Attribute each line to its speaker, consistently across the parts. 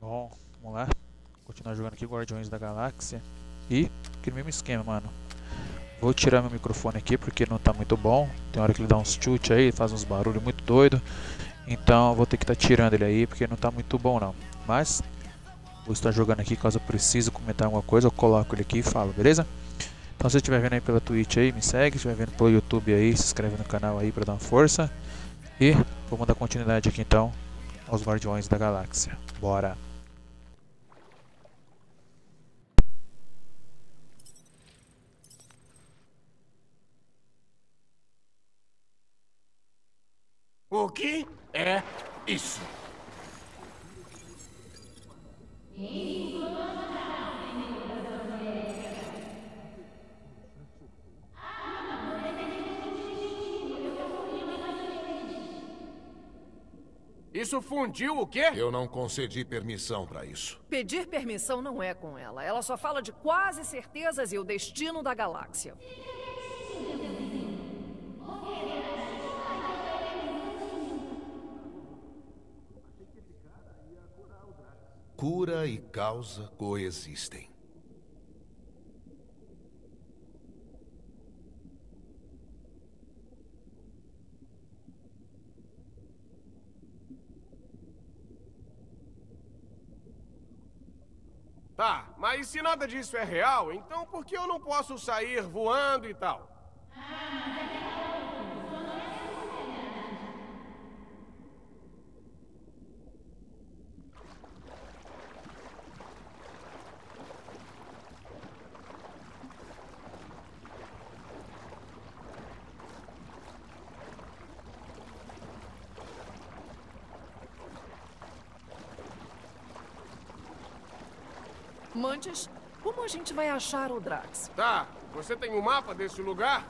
Speaker 1: Bom, vamos lá. Continuar jogando aqui Guardiões da Galáxia. E aquele mesmo esquema, mano. Vou tirar meu microfone aqui porque não tá muito bom. Tem hora que ele dá uns chute aí, faz uns barulhos muito doido. Então vou ter que estar tirando ele aí porque não tá muito bom não. Mas vou estar jogando aqui, caso eu precise comentar alguma coisa, eu coloco ele aqui e falo, beleza? Então se você estiver vendo aí pela Twitch aí, me segue. Se estiver vendo pelo YouTube aí, se inscreve no canal aí pra dar uma força. E vamos dar continuidade aqui então aos Guardiões da Galáxia. Bora!
Speaker 2: O que é isso? Isso fundiu o quê?
Speaker 3: Eu não concedi permissão para isso.
Speaker 4: Pedir permissão não é com ela. Ela só fala de quase certezas e o destino da galáxia.
Speaker 3: Cura e causa coexistem.
Speaker 2: Tá, mas se nada disso é real, então por que eu não posso sair voando e tal?
Speaker 4: Mantis, como a gente vai achar o Drax?
Speaker 2: Tá, você tem um mapa desse lugar?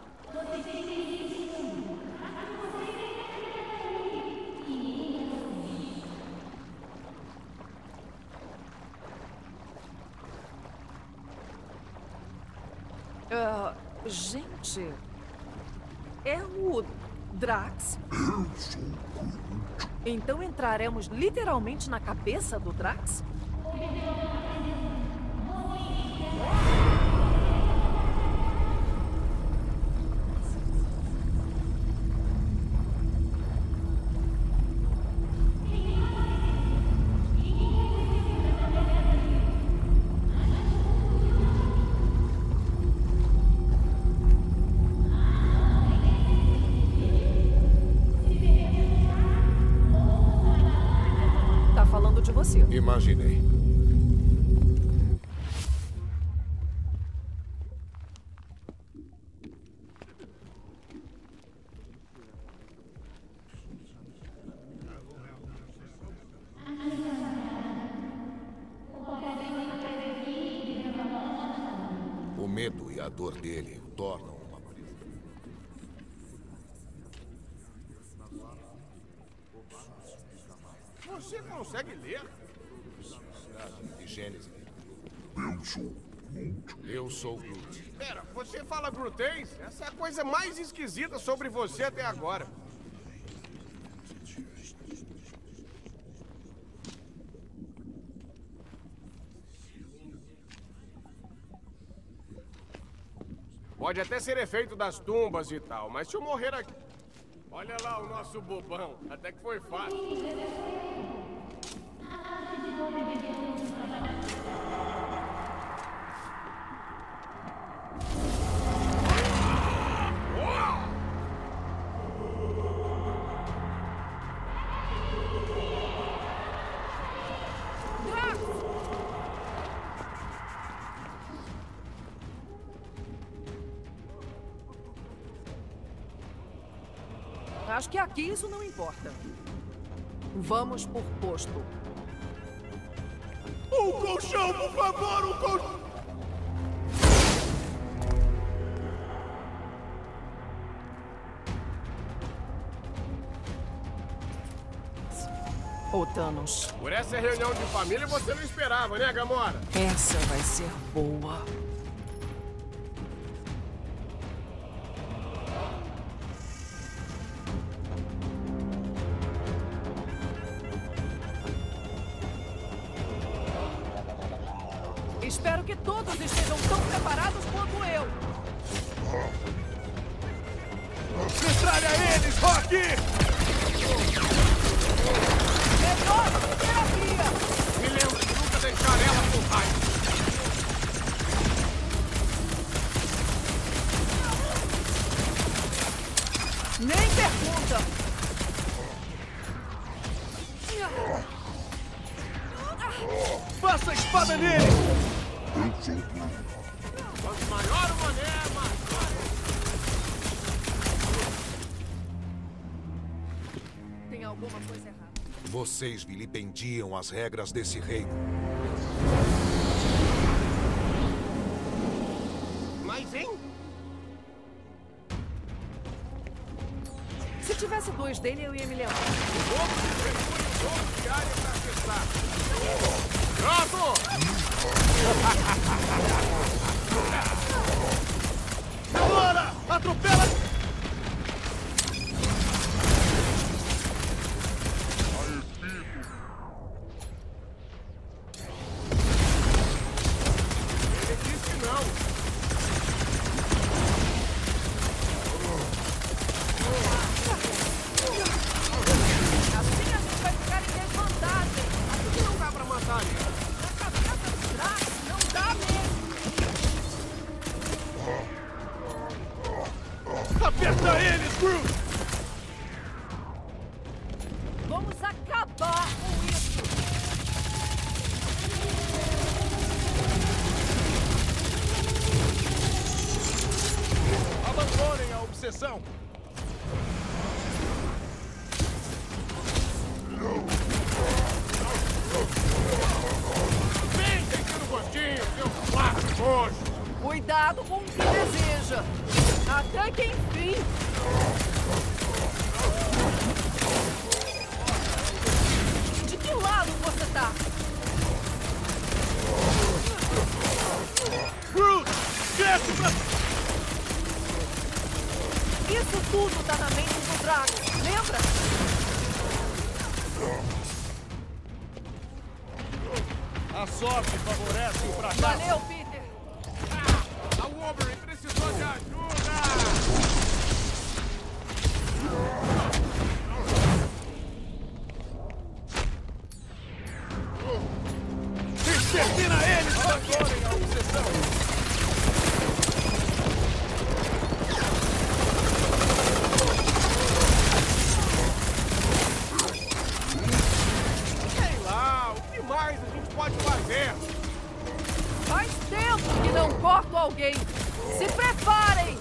Speaker 4: Gente... É o Drax? Então entraremos literalmente na cabeça do Drax? Tá falando de você.
Speaker 3: Imaginei. O medo e a dor dele o tornam uma presa.
Speaker 2: Você consegue ler?
Speaker 3: De Gênesis.
Speaker 5: Eu
Speaker 3: Eu sou Groot.
Speaker 2: Pera, você fala grutês? Essa é a coisa mais esquisita sobre você até agora. Pode até ser efeito das tumbas e tal, mas se eu morrer aqui... Olha lá o nosso bobão, até que foi fácil.
Speaker 4: Acho que aqui isso não importa. Vamos por posto.
Speaker 2: Um colchão, por favor, um colchão!
Speaker 4: Ô, Thanos,
Speaker 2: Por essa reunião de família você não esperava, né, Gamora?
Speaker 4: essa vai ser boa. Espero que todos estejam tão preparados quanto eu.
Speaker 5: Metralha eles, Rock!
Speaker 4: Melhor terapia!
Speaker 2: Me lembra de nunca deixar ela com raiva.
Speaker 4: Nem pergunta!
Speaker 5: Passa a espada nele!
Speaker 2: Quanto maior o mané, mais.
Speaker 4: Tem alguma coisa errada.
Speaker 3: Vocês vilipendiam as regras desse reino.
Speaker 2: Mas, hein?
Speaker 4: Se tivesse 2 dele, eu ia me lembrar.
Speaker 2: O dobro de pressão e o dobro de área pra acessar. Pronto!
Speaker 5: Agora! Atropela!
Speaker 2: Ele disse que não.
Speaker 4: Assim a gente vai ficar em desvantagem.
Speaker 2: Acho que não dá pra matar ele.
Speaker 4: Na cabeça do Drax, não dá mesmo.
Speaker 5: Aperta eles, Groot!
Speaker 4: Vamos acabar com isso.
Speaker 5: Abandonem a obsessão!
Speaker 2: Vem, sentindo gostinho, seu flaco roxo.
Speaker 4: Cuidado com o que deseja. Até que enfim. De que lado você tá?
Speaker 5: Groot! Cresce pra...
Speaker 4: Isso tudo tá na mente do Drax, lembra?
Speaker 5: A sorte favorece o fracasso!
Speaker 4: Valeu, Peter.
Speaker 2: A Wolverine precisou de ajuda.
Speaker 5: Extermina eles! Abandonem a obsessão!
Speaker 2: Sei lá, o que mais a gente pode fazer?
Speaker 4: Faz tempo que não corto alguém. Se preparem!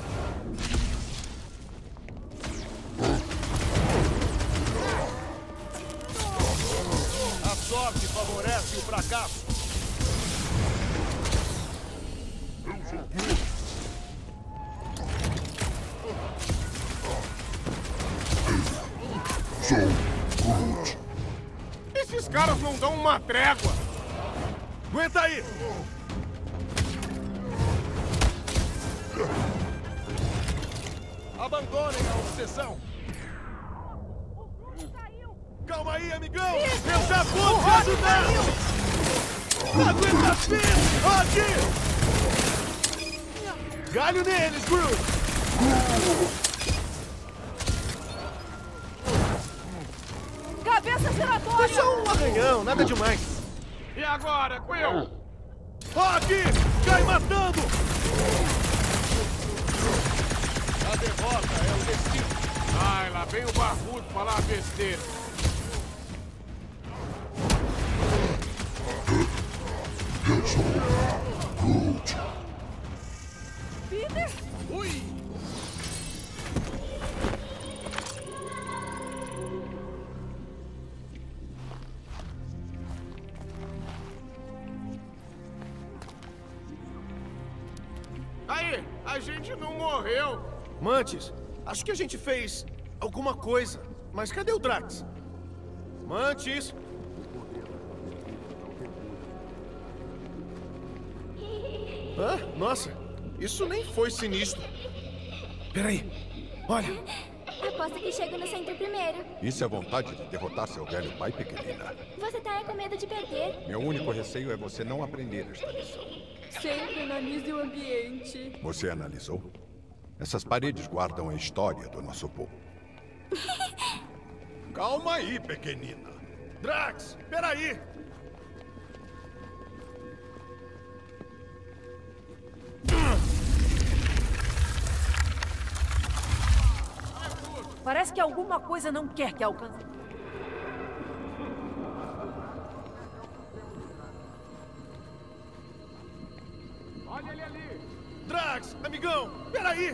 Speaker 5: A sorte favorece o fracasso!
Speaker 2: Esses caras não dão uma trégua.
Speaker 5: Aguenta aí! Abandonem a obsessão! Calma aí, amigão! Eu já vou te ajudar! Aguenta firme, Rock! Galho neles, Groot!
Speaker 4: Cabeça giratória!
Speaker 5: É só um arranhão, nada demais.
Speaker 2: E agora, Quill?
Speaker 5: Rock! Cai matando! A derrota é o destino.
Speaker 2: Ai, lá vem o barbudo falar besteira.
Speaker 4: Peter?
Speaker 2: Ui! Aí, a gente não morreu.
Speaker 5: Mantis, acho que a gente fez alguma coisa. Mas cadê o Drax? Mantis! Ah, nossa, isso nem foi sinistro. Peraí, olha.
Speaker 6: A aposto que chego no centro primeiro.
Speaker 3: Isso é vontade de derrotar seu velho pai, pequenina.
Speaker 6: Você tá com medo de perder?
Speaker 3: Meu único receio é você não aprender esta lição.
Speaker 7: Sempre analise o ambiente.
Speaker 3: Você analisou? Essas paredes guardam a história do nosso povo. Calma aí, pequenina.
Speaker 5: Drax, peraí!
Speaker 4: Parece que alguma coisa não quer que alcance.
Speaker 2: Olha ele ali.
Speaker 5: Drax, amigão, peraí!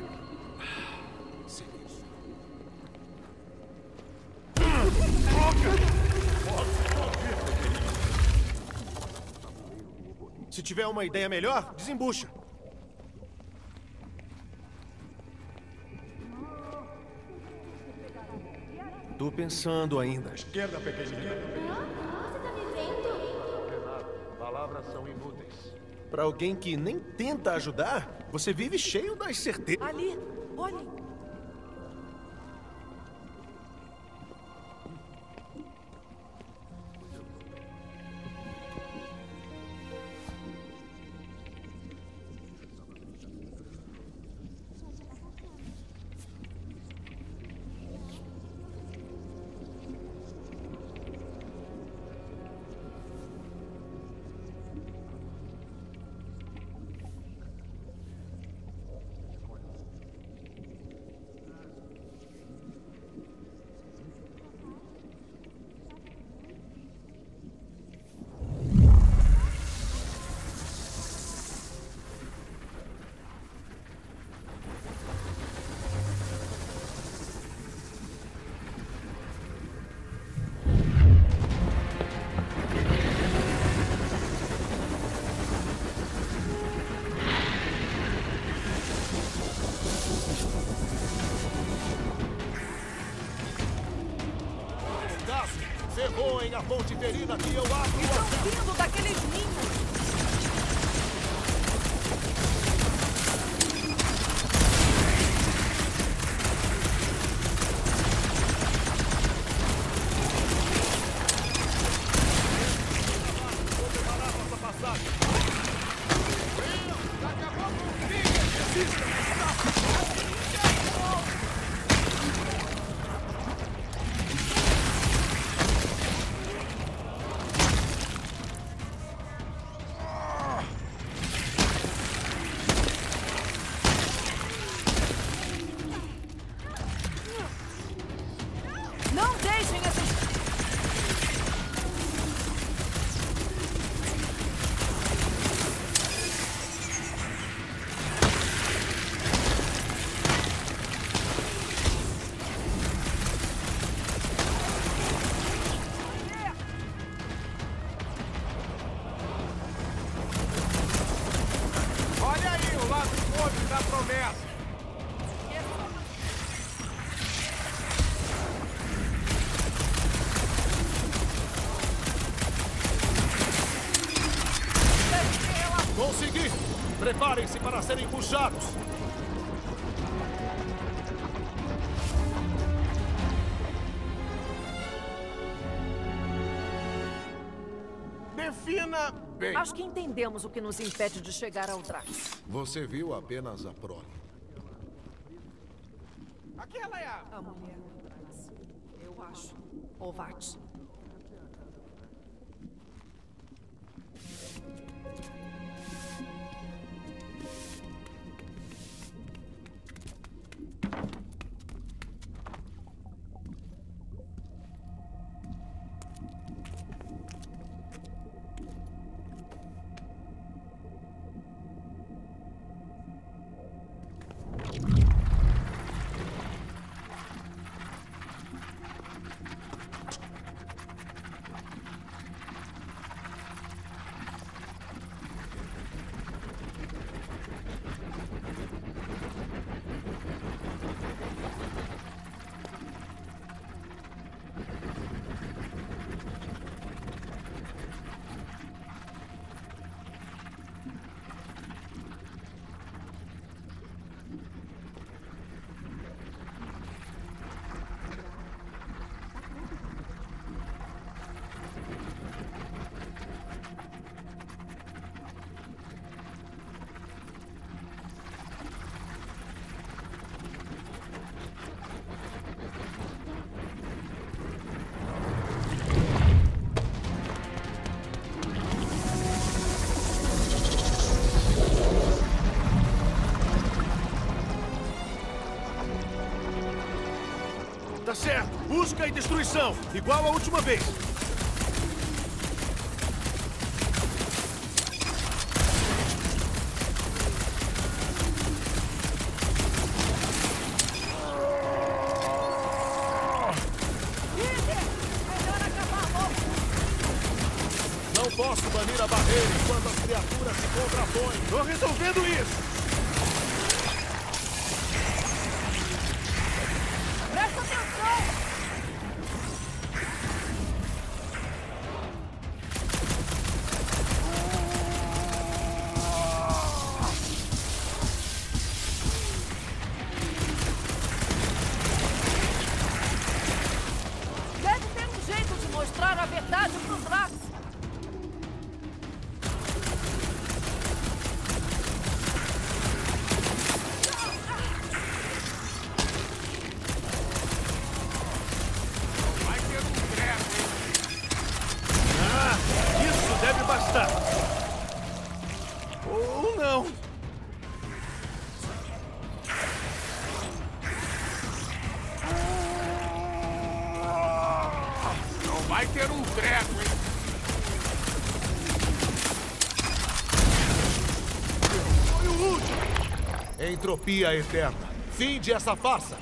Speaker 5: Se tiver uma ideia melhor, desembucha. Tô pensando ainda.
Speaker 3: Esquerda, pequenina.
Speaker 6: Você tá me vendo?
Speaker 3: Palavras são inúteis.
Speaker 5: Pra alguém que nem tenta ajudar, você vive cheio das certezas.
Speaker 4: Ali, olhem.
Speaker 5: Ferrou, hein? A ponte ferida que eu abro.
Speaker 4: Estão vindo daqueles ninhos.
Speaker 5: Vou preparar nossa passagem. Daqui a pouco, resista!
Speaker 4: Não deixem esses...
Speaker 2: Olha aí o lado podre da promessa.
Speaker 5: Consegui! Preparem-se para serem puxados!
Speaker 2: Defina bem.
Speaker 4: Acho que entendemos o que nos impede de chegar ao Drax.
Speaker 3: Você viu apenas a prole.
Speaker 2: Aquela é a...
Speaker 4: A mulher do Drax. Eu acho. Ovat.
Speaker 5: Busca e destruição, igual a última vez. Não posso banir a barreira enquanto as criaturas se contrapõem. Tô resolvendo isso.
Speaker 4: Presta atenção! Deve ter um jeito de mostrar a verdade pro Drax.
Speaker 2: Vai ter um treco, hein?
Speaker 5: Ah, isso deve bastar. Ou não.
Speaker 2: Não vai ter um treco, hein?
Speaker 5: Foi o último. Entropia eterna. Fim de essa farsa.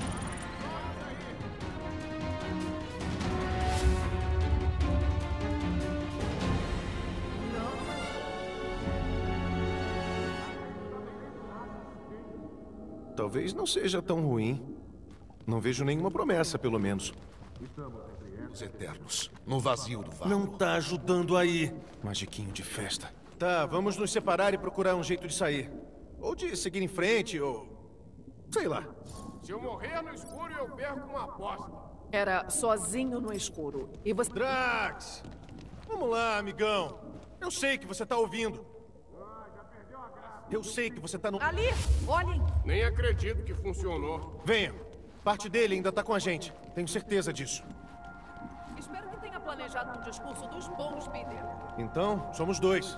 Speaker 5: Talvez não seja tão ruim. Não vejo nenhuma promessa, pelo menos.
Speaker 3: Os Eternos, no vazio do vácuo.
Speaker 5: Não tá ajudando aí. Magiquinho de festa. Tá, vamos nos separar e procurar um jeito de sair. Ou de seguir em frente, ou... sei lá.
Speaker 2: Se eu morrer no escuro, eu perco uma aposta.
Speaker 4: Era sozinho no escuro. E você...
Speaker 5: Drax! Vamos lá, amigão. Eu sei que você tá ouvindo. Eu sei que você tá no...
Speaker 4: Ali! Olhem!
Speaker 2: Nem acredito que funcionou.
Speaker 5: Venha. Parte dele ainda tá com a gente. Tenho certeza disso.
Speaker 4: Espero que tenha planejado um discurso dos bons, Peter.
Speaker 5: Então, somos dois.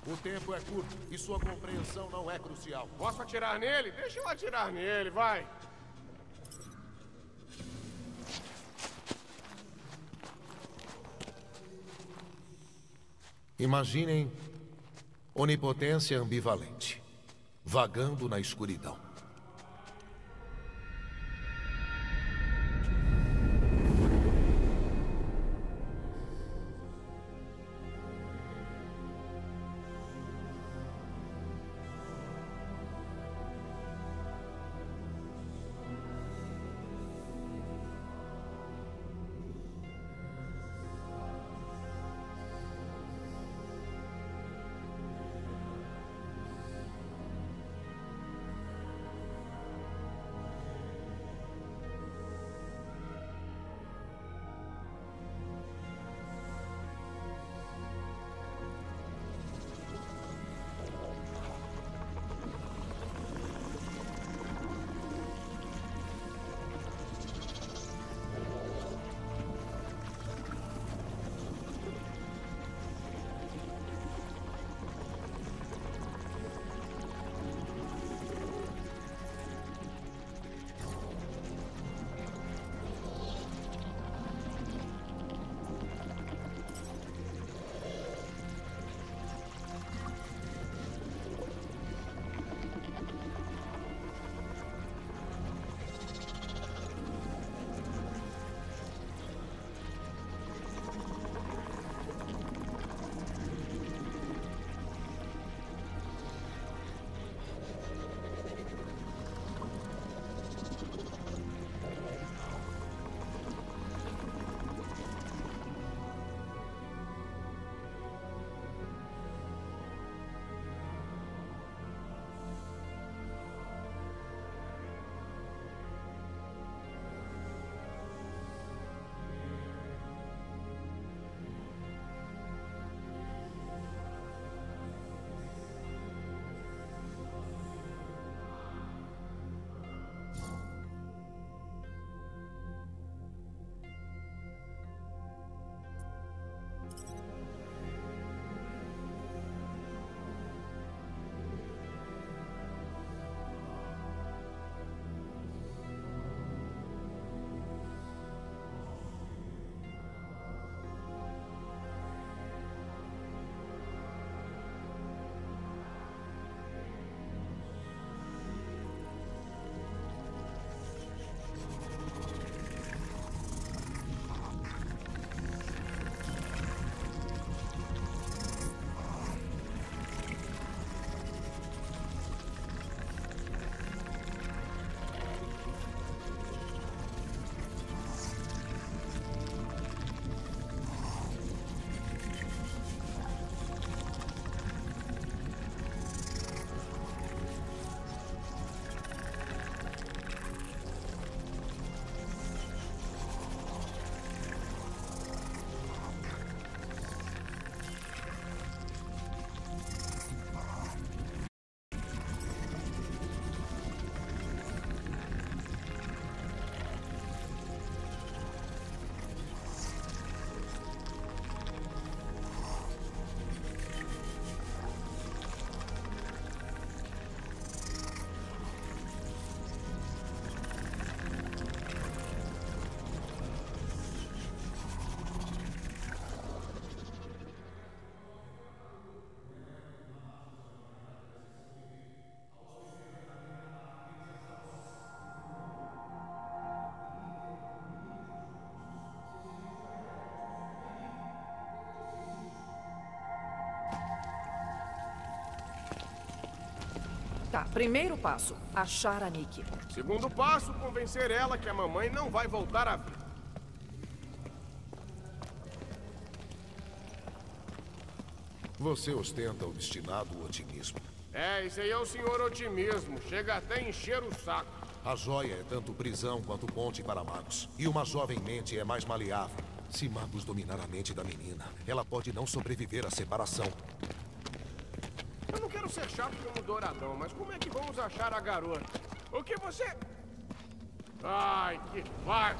Speaker 8: O tempo é curto e sua compreensão não é crucial.
Speaker 2: Posso atirar nele? Deixa eu atirar nele, vai.
Speaker 8: Imaginem onipotência ambivalente, vagando na escuridão.
Speaker 4: Tá, primeiro passo, achar a Nikki.
Speaker 2: Segundo passo, convencer ela que a mamãe não vai voltar à vida.
Speaker 8: Você ostenta o obstinado otimismo.
Speaker 2: Esse aí é o senhor otimismo. Chega até a encher o saco.
Speaker 8: A joia é tanto prisão quanto ponte para magos. E uma jovem mente é mais maleável. Se magos dominar a mente da menina, ela pode não sobreviver à separação.
Speaker 2: Eu não quero ser chato como Douradão, mas como é que vamos achar a garota? O que você... Ai, que fardo!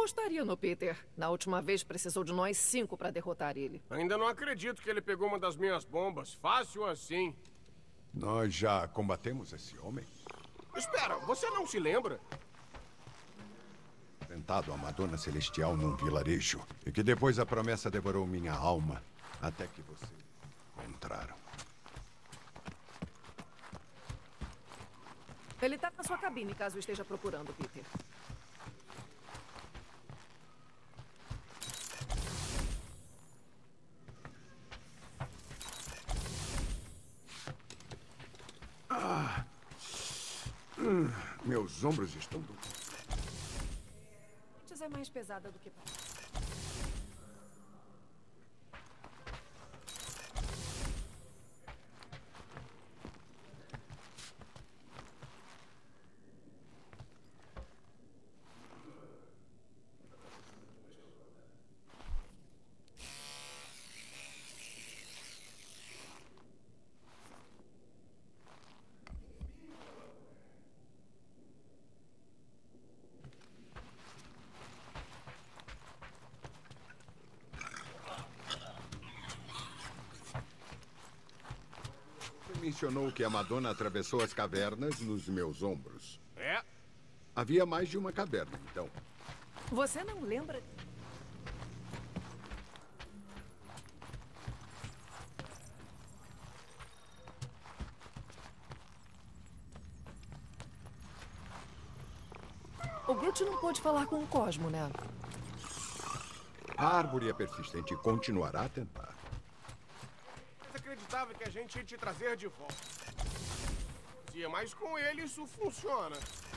Speaker 4: apostaria no Peter. Na última vez precisou de nós 5 para derrotar ele.
Speaker 2: Ainda não acredito que ele pegou uma das minhas bombas. Fácil assim.
Speaker 3: Nós já combatemos esse homem?
Speaker 2: Espera, você não se lembra?
Speaker 3: Enfrentado a Madonna Celestial num vilarejo. E que depois a promessa devorou minha alma. Até que vocês encontraram.
Speaker 4: Ele tá na sua cabine, caso esteja procurando, Peter.
Speaker 3: Meus ombros estão doendo.
Speaker 4: Antes é mais pesada do que parece.
Speaker 3: Mencionou que a Madonna atravessou as cavernas nos meus ombros.
Speaker 2: É?
Speaker 3: Havia mais de uma caverna, então.
Speaker 4: Você não lembra? O Groot não pôde falar com o Cosmo, né?
Speaker 3: A árvore é persistente e continuará a tentar.
Speaker 2: Acreditava que a gente ia te trazer de volta. Mas com ele isso funciona.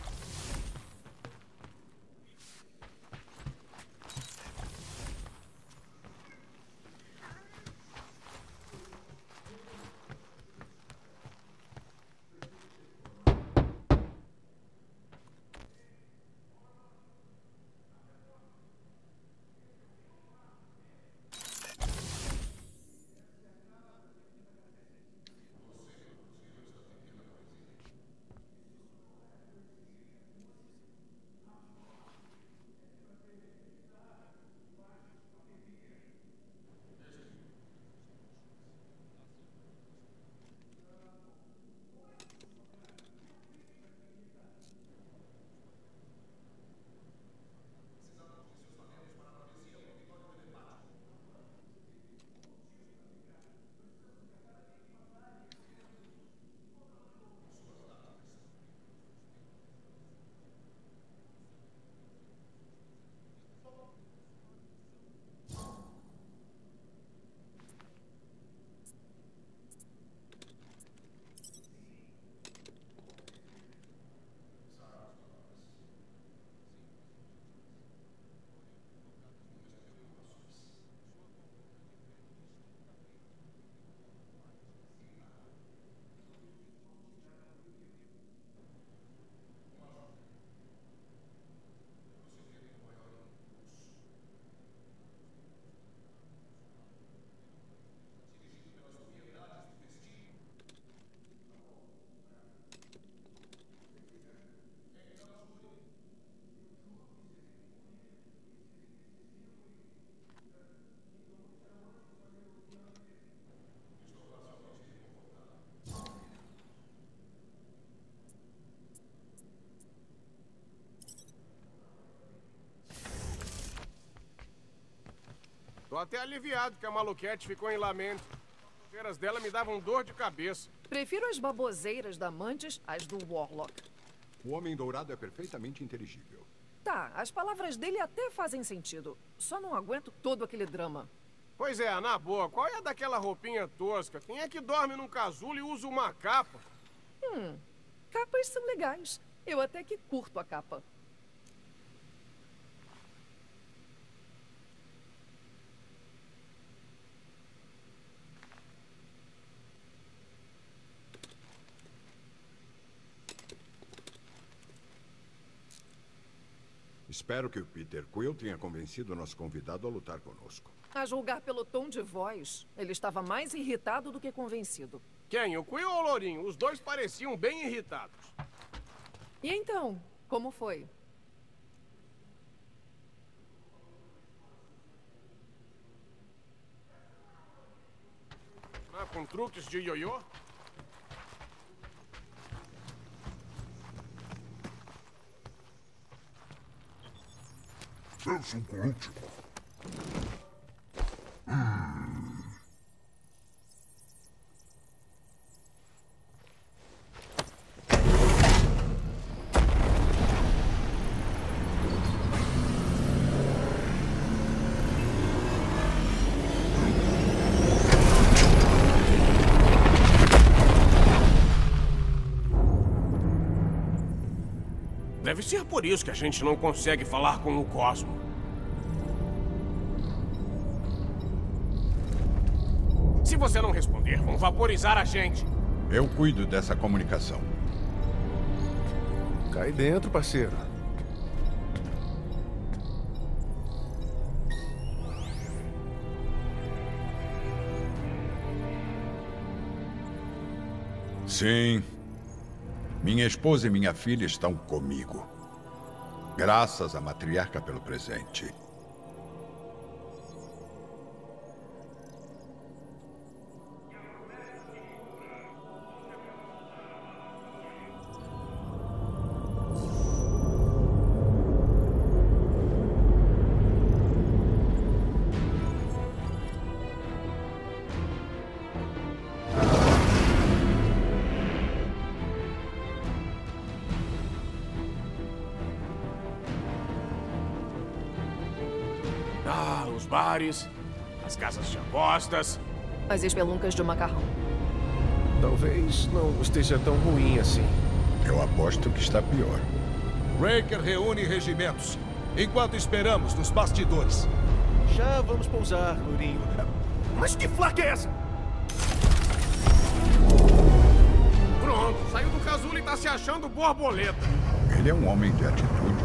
Speaker 2: Tô até aliviado que a Maluquete ficou em lamento. As feiras dela me davam dor de cabeça.
Speaker 4: Prefiro as baboseiras da Mantis às do Warlock.
Speaker 3: O Homem Dourado é perfeitamente inteligível.
Speaker 4: Tá, as palavras dele até fazem sentido. Só não aguento todo aquele drama.
Speaker 2: Pois é, na boa, qual é a daquela roupinha tosca? Quem é que dorme num casulo e usa uma capa?
Speaker 4: Capas são legais. Eu até que curto a capa.
Speaker 3: Espero que o Peter Quill tenha convencido o nosso convidado a lutar conosco.
Speaker 4: A julgar pelo tom de voz, ele estava mais irritado do que convencido.
Speaker 2: Quem, o Quill ou o Lourinho? Os dois pareciam bem irritados.
Speaker 4: E então, como foi?
Speaker 2: com truques de ioiô?
Speaker 9: Penso por último.
Speaker 2: Deve ser por isso que a gente não consegue falar com o Cosmo. Se você não responder, vão vaporizar a gente.
Speaker 3: Eu cuido dessa comunicação.
Speaker 5: Cai dentro, parceiro.
Speaker 3: Sim. Minha esposa e minha filha estão comigo. Graças à matriarca pelo presente.
Speaker 2: Os bares, as casas de apostas.
Speaker 4: As espeluncas de macarrão.
Speaker 5: Talvez não esteja tão ruim assim.
Speaker 3: Eu aposto que está pior.
Speaker 8: Raker reúne regimentos, enquanto esperamos nos bastidores.
Speaker 5: Já vamos pousar, Lourinho. Mas que flaca é essa?
Speaker 2: Pronto, saiu do casulo e tá se achando borboleta.
Speaker 3: Ele é um homem de atitude.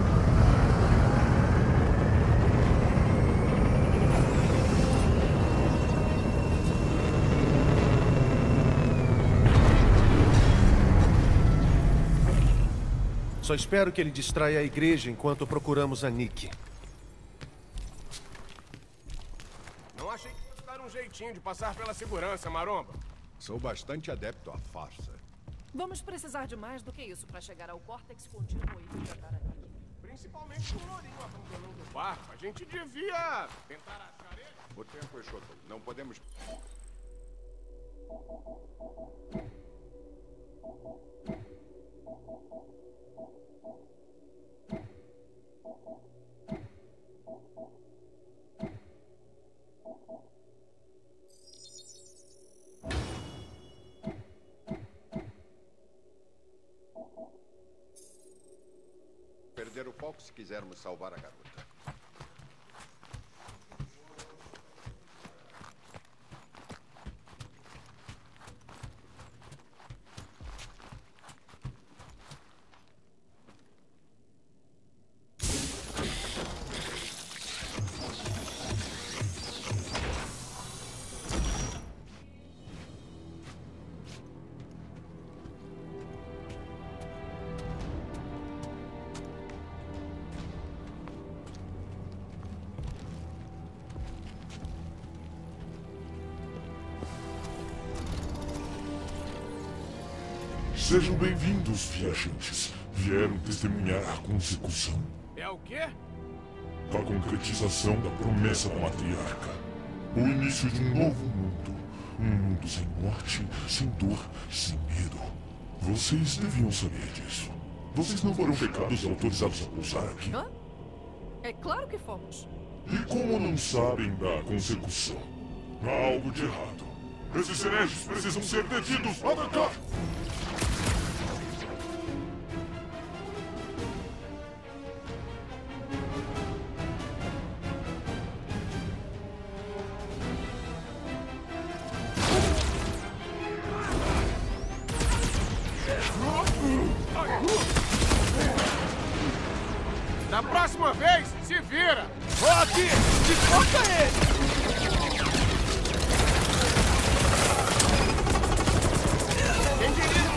Speaker 5: Só espero que ele distraia a igreja enquanto procuramos a Nick.
Speaker 2: Não achei que fosse dar um jeitinho de passar pela segurança, Maromba.
Speaker 3: Sou bastante adepto à farsa.
Speaker 4: Vamos precisar de mais do que isso para chegar ao córtex contínuo e resgatar a Nick.
Speaker 2: Principalmente com o Lourinho abandonando o barco. A gente devia tentar achar ele.
Speaker 3: O tempo é choto. Não podemos... perder o foco se quisermos salvar a garota.
Speaker 9: Sejam bem-vindos, viajantes. Vieram testemunhar a consecução.
Speaker 2: É o quê?
Speaker 9: A concretização da promessa da matriarca. O início de um novo mundo. Um mundo sem morte, sem dor, sem medo. Vocês deviam saber disso. Vocês não foram pecados autorizados a pousar aqui.
Speaker 4: Hã? É claro que fomos.
Speaker 9: E como não sabem da consecução? Há algo de errado. Esses hereges precisam ser detidos. Olha cá!
Speaker 2: Da próxima vez, se vira!
Speaker 5: Rock! Desfoca ele!
Speaker 2: Quem diria?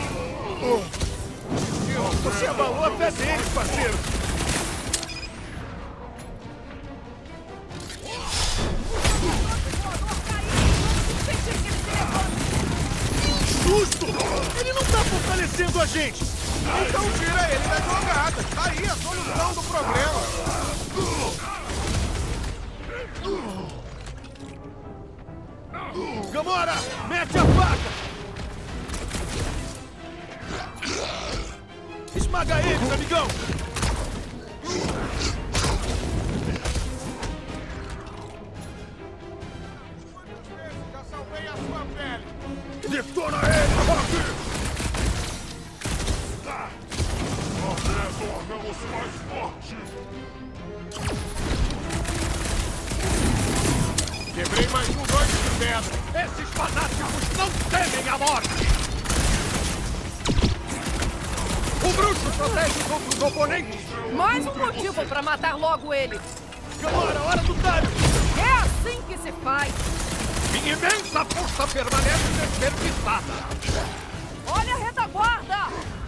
Speaker 5: Você abalou a fé deles, parceiro!
Speaker 4: Deixa que ele tenha
Speaker 5: susto! Ele não tá fortalecendo a gente!
Speaker 2: Então tira ele da jogada. Tá aí a solução do problema.
Speaker 5: Gamora, mete a faca! Esmaga eles, amigão!
Speaker 2: Já salvei a sua pele.
Speaker 5: Detona ele, Rock!
Speaker 9: Torna-os mais fortes!
Speaker 2: Quebrei mais um doido de pedra. Esses fanáticos não temem a morte. O bruxo protege os outros oponentes.
Speaker 4: Mais um motivo pra matar logo ele.
Speaker 5: Gamora, hora do talho!
Speaker 4: É assim que se faz.
Speaker 2: Minha imensa força permanece desperdiçada.
Speaker 4: Olha a retaguarda!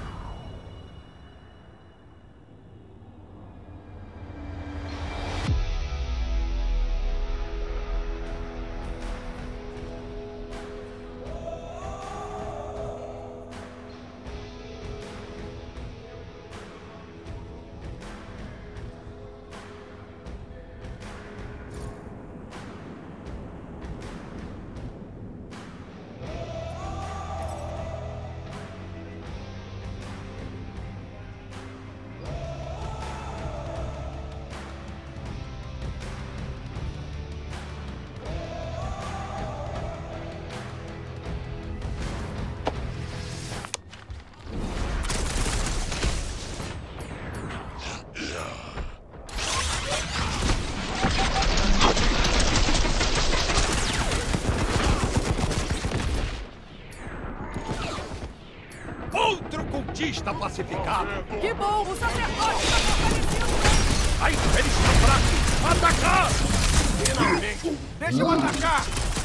Speaker 2: Outro cultista pacificado.
Speaker 4: Que bom, o sacerdote está fortalecido.
Speaker 2: Ai, ele está fraco. Atacar! Finalmente. Deixa eu atacar.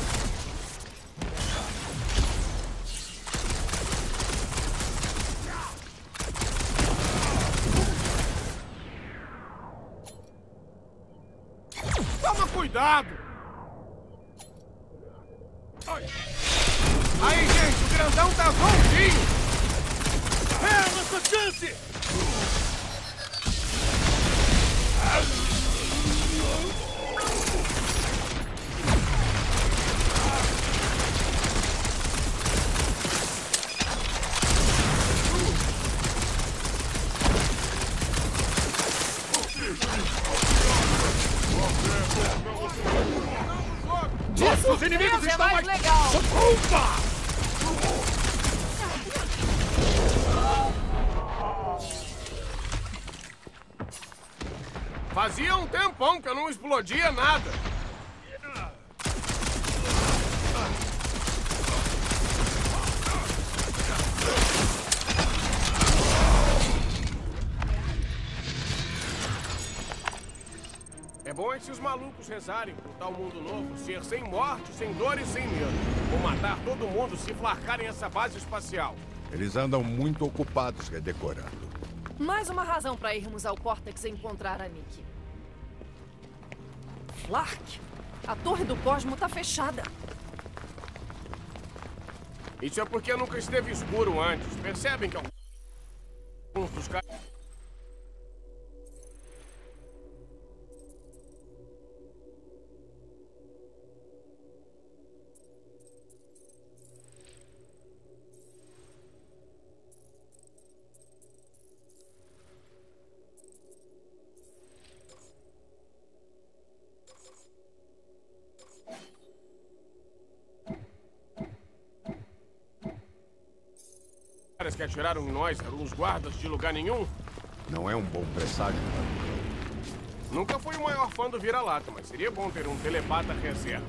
Speaker 2: Toma cuidado. Ai. Aí, gente, o grandão tá voltinho.
Speaker 5: É a nossa chance!
Speaker 2: Os inimigos
Speaker 4: é
Speaker 2: estão
Speaker 4: mais legal.
Speaker 2: Opa! Fazia um tempão que eu não explodia nada. É bom esses malucos rezarem pro tal mundo novo ser sem morte, sem dor e sem medo. Vou matar todo mundo se flarcarem essa base espacial.
Speaker 3: Eles andam muito ocupados redecorando.
Speaker 4: Mais uma razão pra irmos ao Córtex encontrar a Nick. Flark, a torre do Cosmo tá fechada.
Speaker 2: Isso é porque nunca esteve escuro antes. Percebem que alguns dos caras... que atiraram em nós eram uns guardas de lugar nenhum?
Speaker 3: Não é um bom presságio.
Speaker 2: Nunca fui o maior fã do vira-lata, mas seria bom ter um telepata reserva.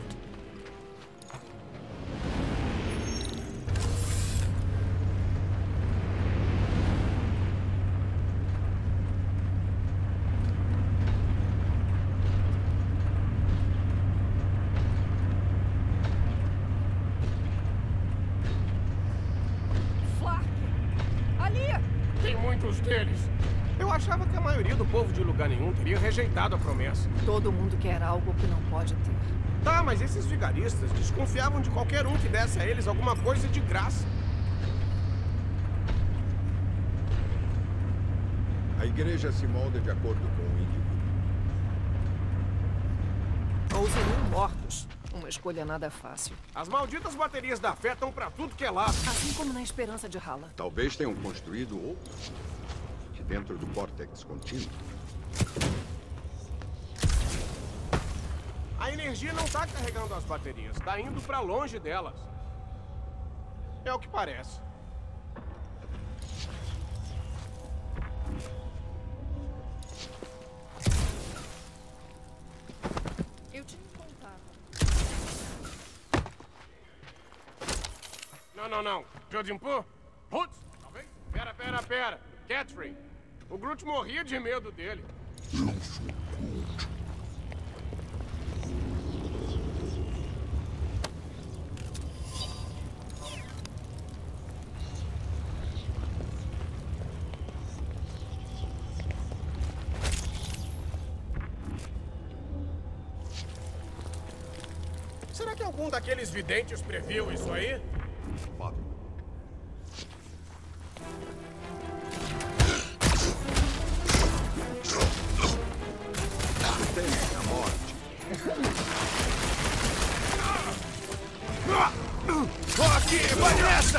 Speaker 2: Deles. Eu achava que a maioria do povo de lugar nenhum teria rejeitado a promessa.
Speaker 4: Todo mundo quer algo que não pode ter.
Speaker 2: Tá, mas esses vigaristas desconfiavam de qualquer um que desse a eles alguma coisa de graça.
Speaker 3: igreja se molda de acordo com o indivíduo.
Speaker 4: Ou seriam mortos. Uma escolha nada fácil.
Speaker 2: As malditas baterias da fé estão pra tudo que é lado.
Speaker 4: Assim como na Esperança de Hala.
Speaker 3: Talvez tenham construído outros de dentro do córtex contínuo.
Speaker 2: A energia não tá carregando as baterias, tá indo pra longe delas. É o que parece.
Speaker 4: Eu tinha um contato.
Speaker 2: Não. Jodhpur? Putz, talvez? Pera. Catherine. O Groot morria de medo dele.
Speaker 9: Eu sou Groot.
Speaker 2: Será que algum daqueles videntes previu isso aí?
Speaker 3: Pode. Tem a morte.
Speaker 2: Aqui, vai nessa!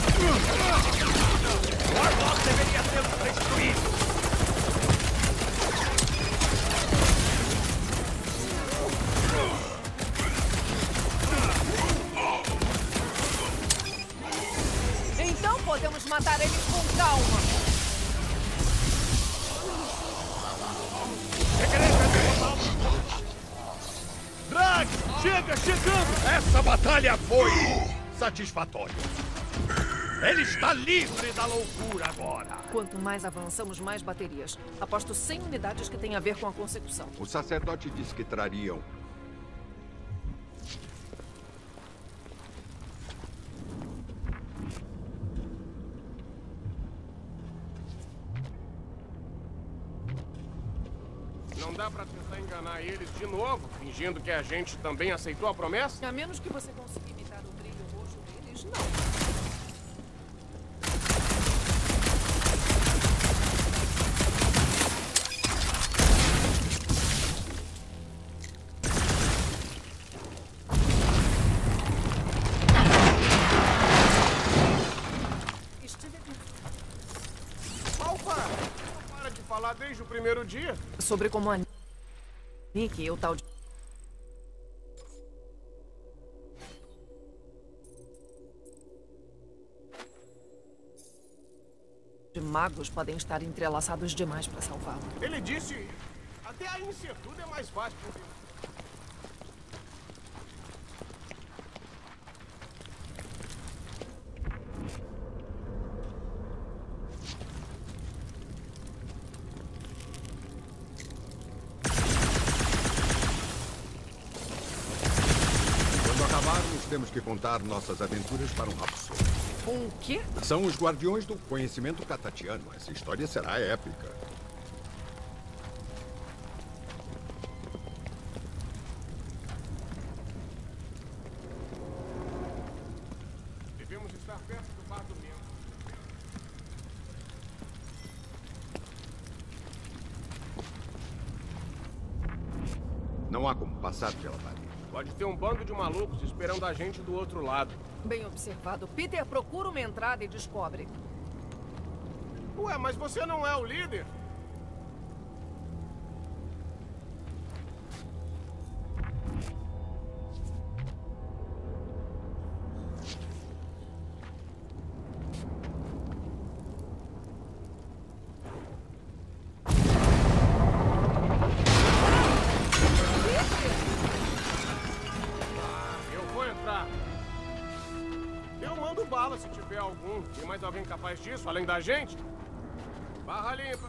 Speaker 2: O Warlock deveria ter destruído.
Speaker 4: Então podemos matar eles com calma.
Speaker 2: Drag, chegando!
Speaker 3: Essa batalha foi satisfatória. Ele está livre da loucura agora.
Speaker 4: Quanto mais avançamos, mais baterias. Aposto 100 unidades que tem a ver com a consecução.
Speaker 3: O sacerdote disse que trariam.
Speaker 2: Não dá pra tentar enganar eles de novo, fingindo que a gente também aceitou a promessa?
Speaker 4: A menos que você consiga imitar o brilho roxo deles, não.
Speaker 2: Desde o primeiro dia.
Speaker 4: Sobre como a Nick e o tal de magos podem estar entrelaçados demais para salvá-lo.
Speaker 2: Ele disse, até a incerteza é mais fácil.
Speaker 3: Temos que contar nossas aventuras para um Rapsol.
Speaker 4: Um quê?
Speaker 3: São os guardiões do conhecimento catatiano. Essa história será épica.
Speaker 2: Devemos estar perto do bar do Mento.
Speaker 3: Não há como passar pela parede.
Speaker 2: Pode ter um bando de malucos esperando a gente do outro lado.
Speaker 4: Bem observado. Peter procura uma entrada e descobre.
Speaker 2: Ué, mas você não é o líder? Se tiver algum. Tem mais alguém capaz disso, além da gente? Barra limpa.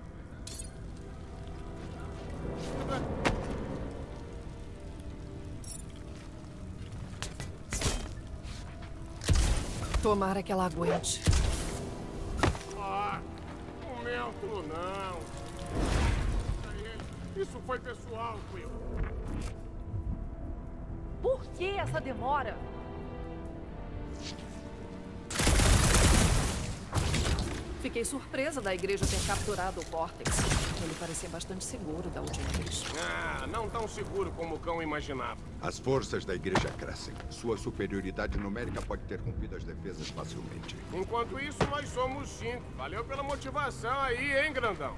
Speaker 4: Tomara que ela aguente.
Speaker 2: Ah, momento não. Isso foi pessoal, Quill.
Speaker 4: Por que essa demora? Fiquei surpresa da igreja ter capturado o Cortex. Ele parecia bastante seguro da última vez.
Speaker 2: Ah, não tão seguro como o cão imaginava.
Speaker 3: As forças da igreja crescem. Sua superioridade numérica pode ter rompido as defesas facilmente.
Speaker 2: Enquanto isso, nós somos 5. Valeu pela motivação aí, hein, grandão?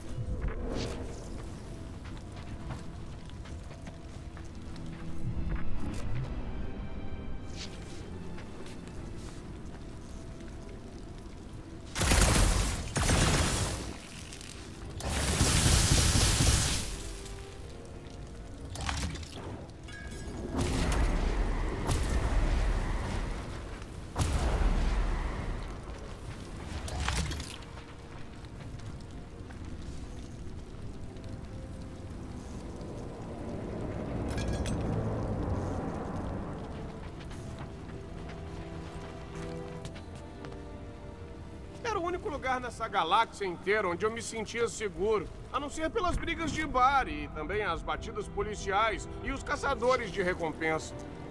Speaker 2: Era o único lugar nessa galáxia inteira onde eu me sentia seguro. A não ser pelas brigas de bar e também as batidas policiais e os caçadores de recompensa.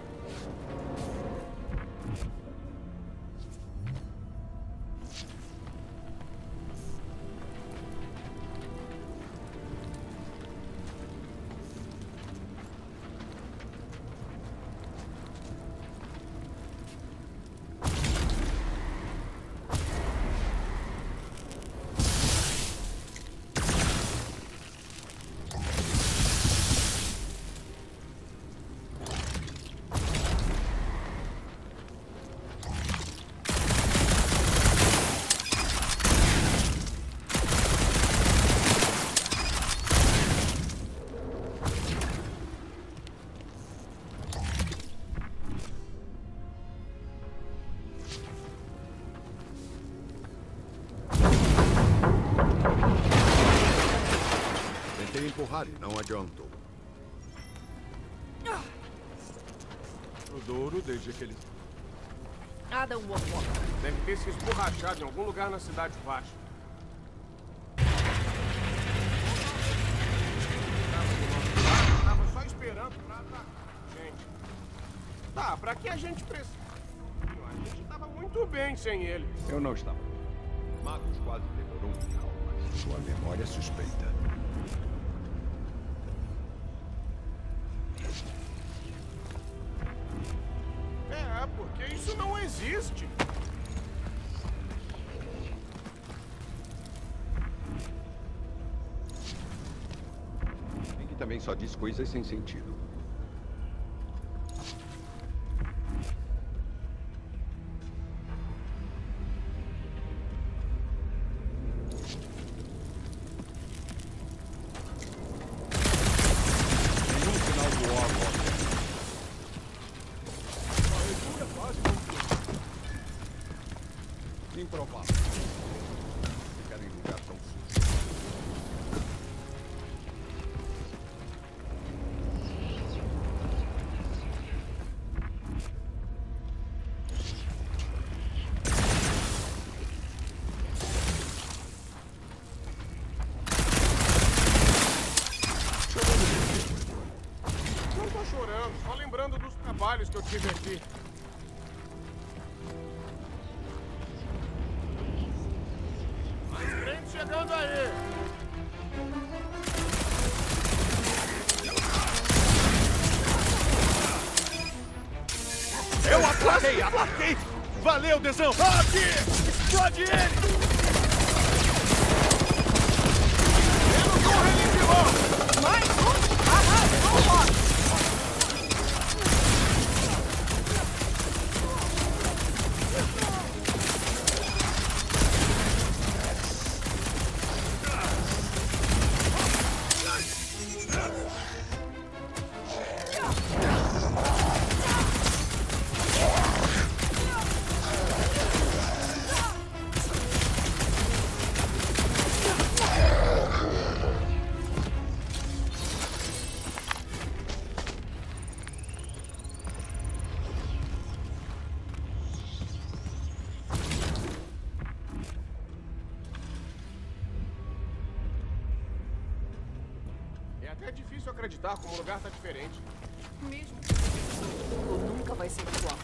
Speaker 3: Tentei empurrar e não adiantou. O Douro, desde que ele...
Speaker 4: Adam Warlock.
Speaker 2: Deve ter se esborrachado em algum lugar na Cidade Baixa. Tava só esperando pra atacar. Gente. Tá, pra que a gente precisa? A gente tava muito bem sem ele.
Speaker 3: Eu não estava. Magus quase devorou um final, mas sua memória é suspeita.
Speaker 2: É, porque isso não existe.
Speaker 3: E que também só diz coisas sem sentido. Nenhum sinal do Warlock. Improvável. Ficar em lugar tão sujo.
Speaker 2: Não tô chorando, só lembrando dos trabalhos que eu tive aqui. Mais crente chegando aí.
Speaker 5: Eu aplaquei, aplaquei! Valeu, Dezão! Aqui! Explode ele!
Speaker 2: Pelo corre ele de volta.
Speaker 4: Mais um! Arrasou, Rock!
Speaker 2: É até difícil acreditar como o lugar tá diferente.
Speaker 4: Mesmo que tudo nunca vai ser igual.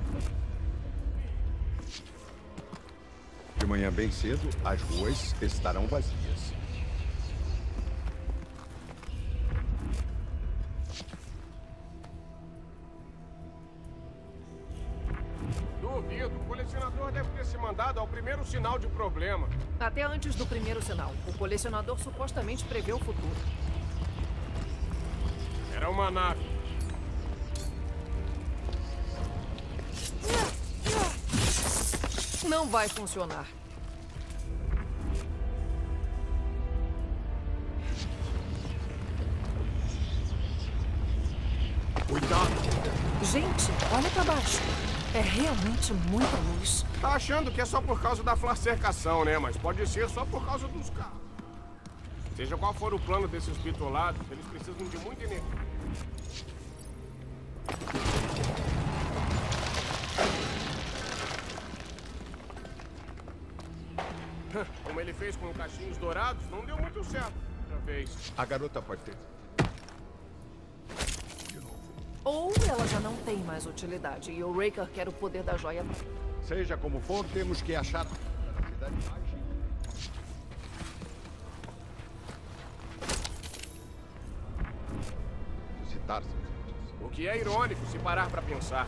Speaker 3: De manhã bem cedo, as ruas estarão vazias.
Speaker 2: Duvido. O colecionador deve ter se mandado ao primeiro sinal de problema.
Speaker 4: Até antes do primeiro sinal, o colecionador supostamente prevê o futuro.
Speaker 2: Era uma nave.
Speaker 4: Não vai funcionar.
Speaker 2: Cuidado.
Speaker 4: Gente, olha pra baixo. É realmente muita luz.
Speaker 2: Tá achando que é só por causa da cercação, né? Mas pode ser só por causa dos carros. Seja qual for o plano desses bitolados, eles precisam de muita energia. Como ele fez com cachinhos dourados, não deu muito certo outra vez.
Speaker 3: A garota pode ter.
Speaker 4: Ou ela já não tem mais utilidade e o Raker quer o poder da joia pra...
Speaker 3: Seja como for, temos que achar a cidade mais... Citar seus entes.
Speaker 2: O que é irônico se parar pra pensar.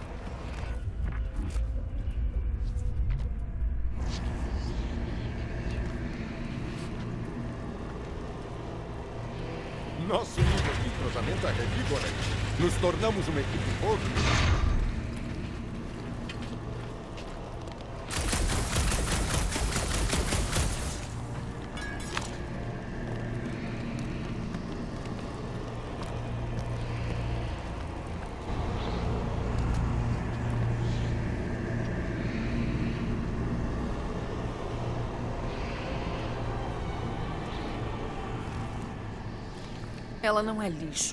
Speaker 3: Nosso nível de entrosamento é revigorante. Nos tornamos uma equipe boa.
Speaker 4: Ela não é lixo.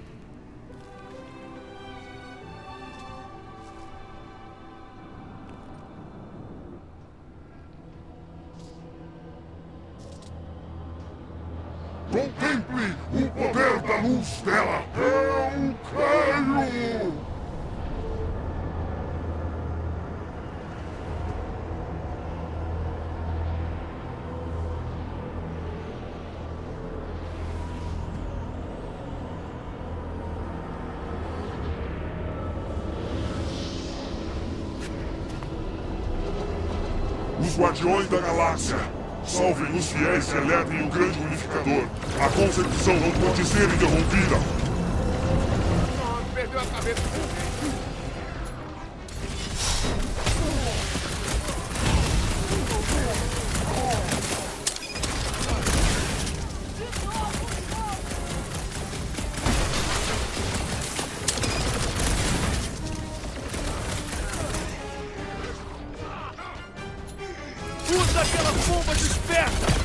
Speaker 9: Contemple o poder da luz dela! Eu creio! Os Guardiões da Galáxia! Salvem os fiéis e elevem o grande unificador. A concepção não pode ser interrompida.
Speaker 2: Oh, perdeu a cabeça.
Speaker 5: Usa aquela bomba desperta!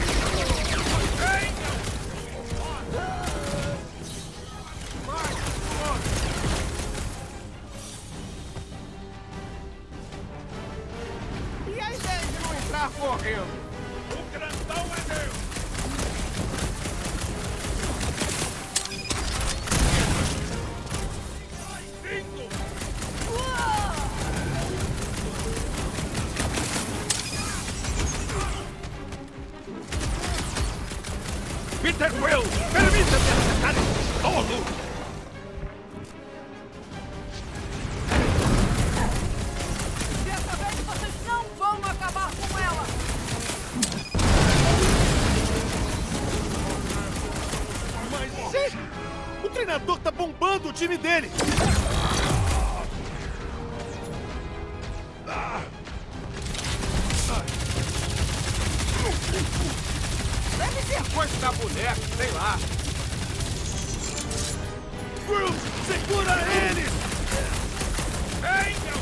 Speaker 2: E a ideia de não entrar correndo? O grandão é meu!
Speaker 5: Peter Quill, permita-me acertar todo!
Speaker 4: Dessa vez vocês não vão acabar com ela!
Speaker 5: Mas sim! O treinador tá bombando o time dele!
Speaker 2: Deve ser coisa da boneca, sei lá.
Speaker 5: Quill, segura ele!
Speaker 2: Ei, meu!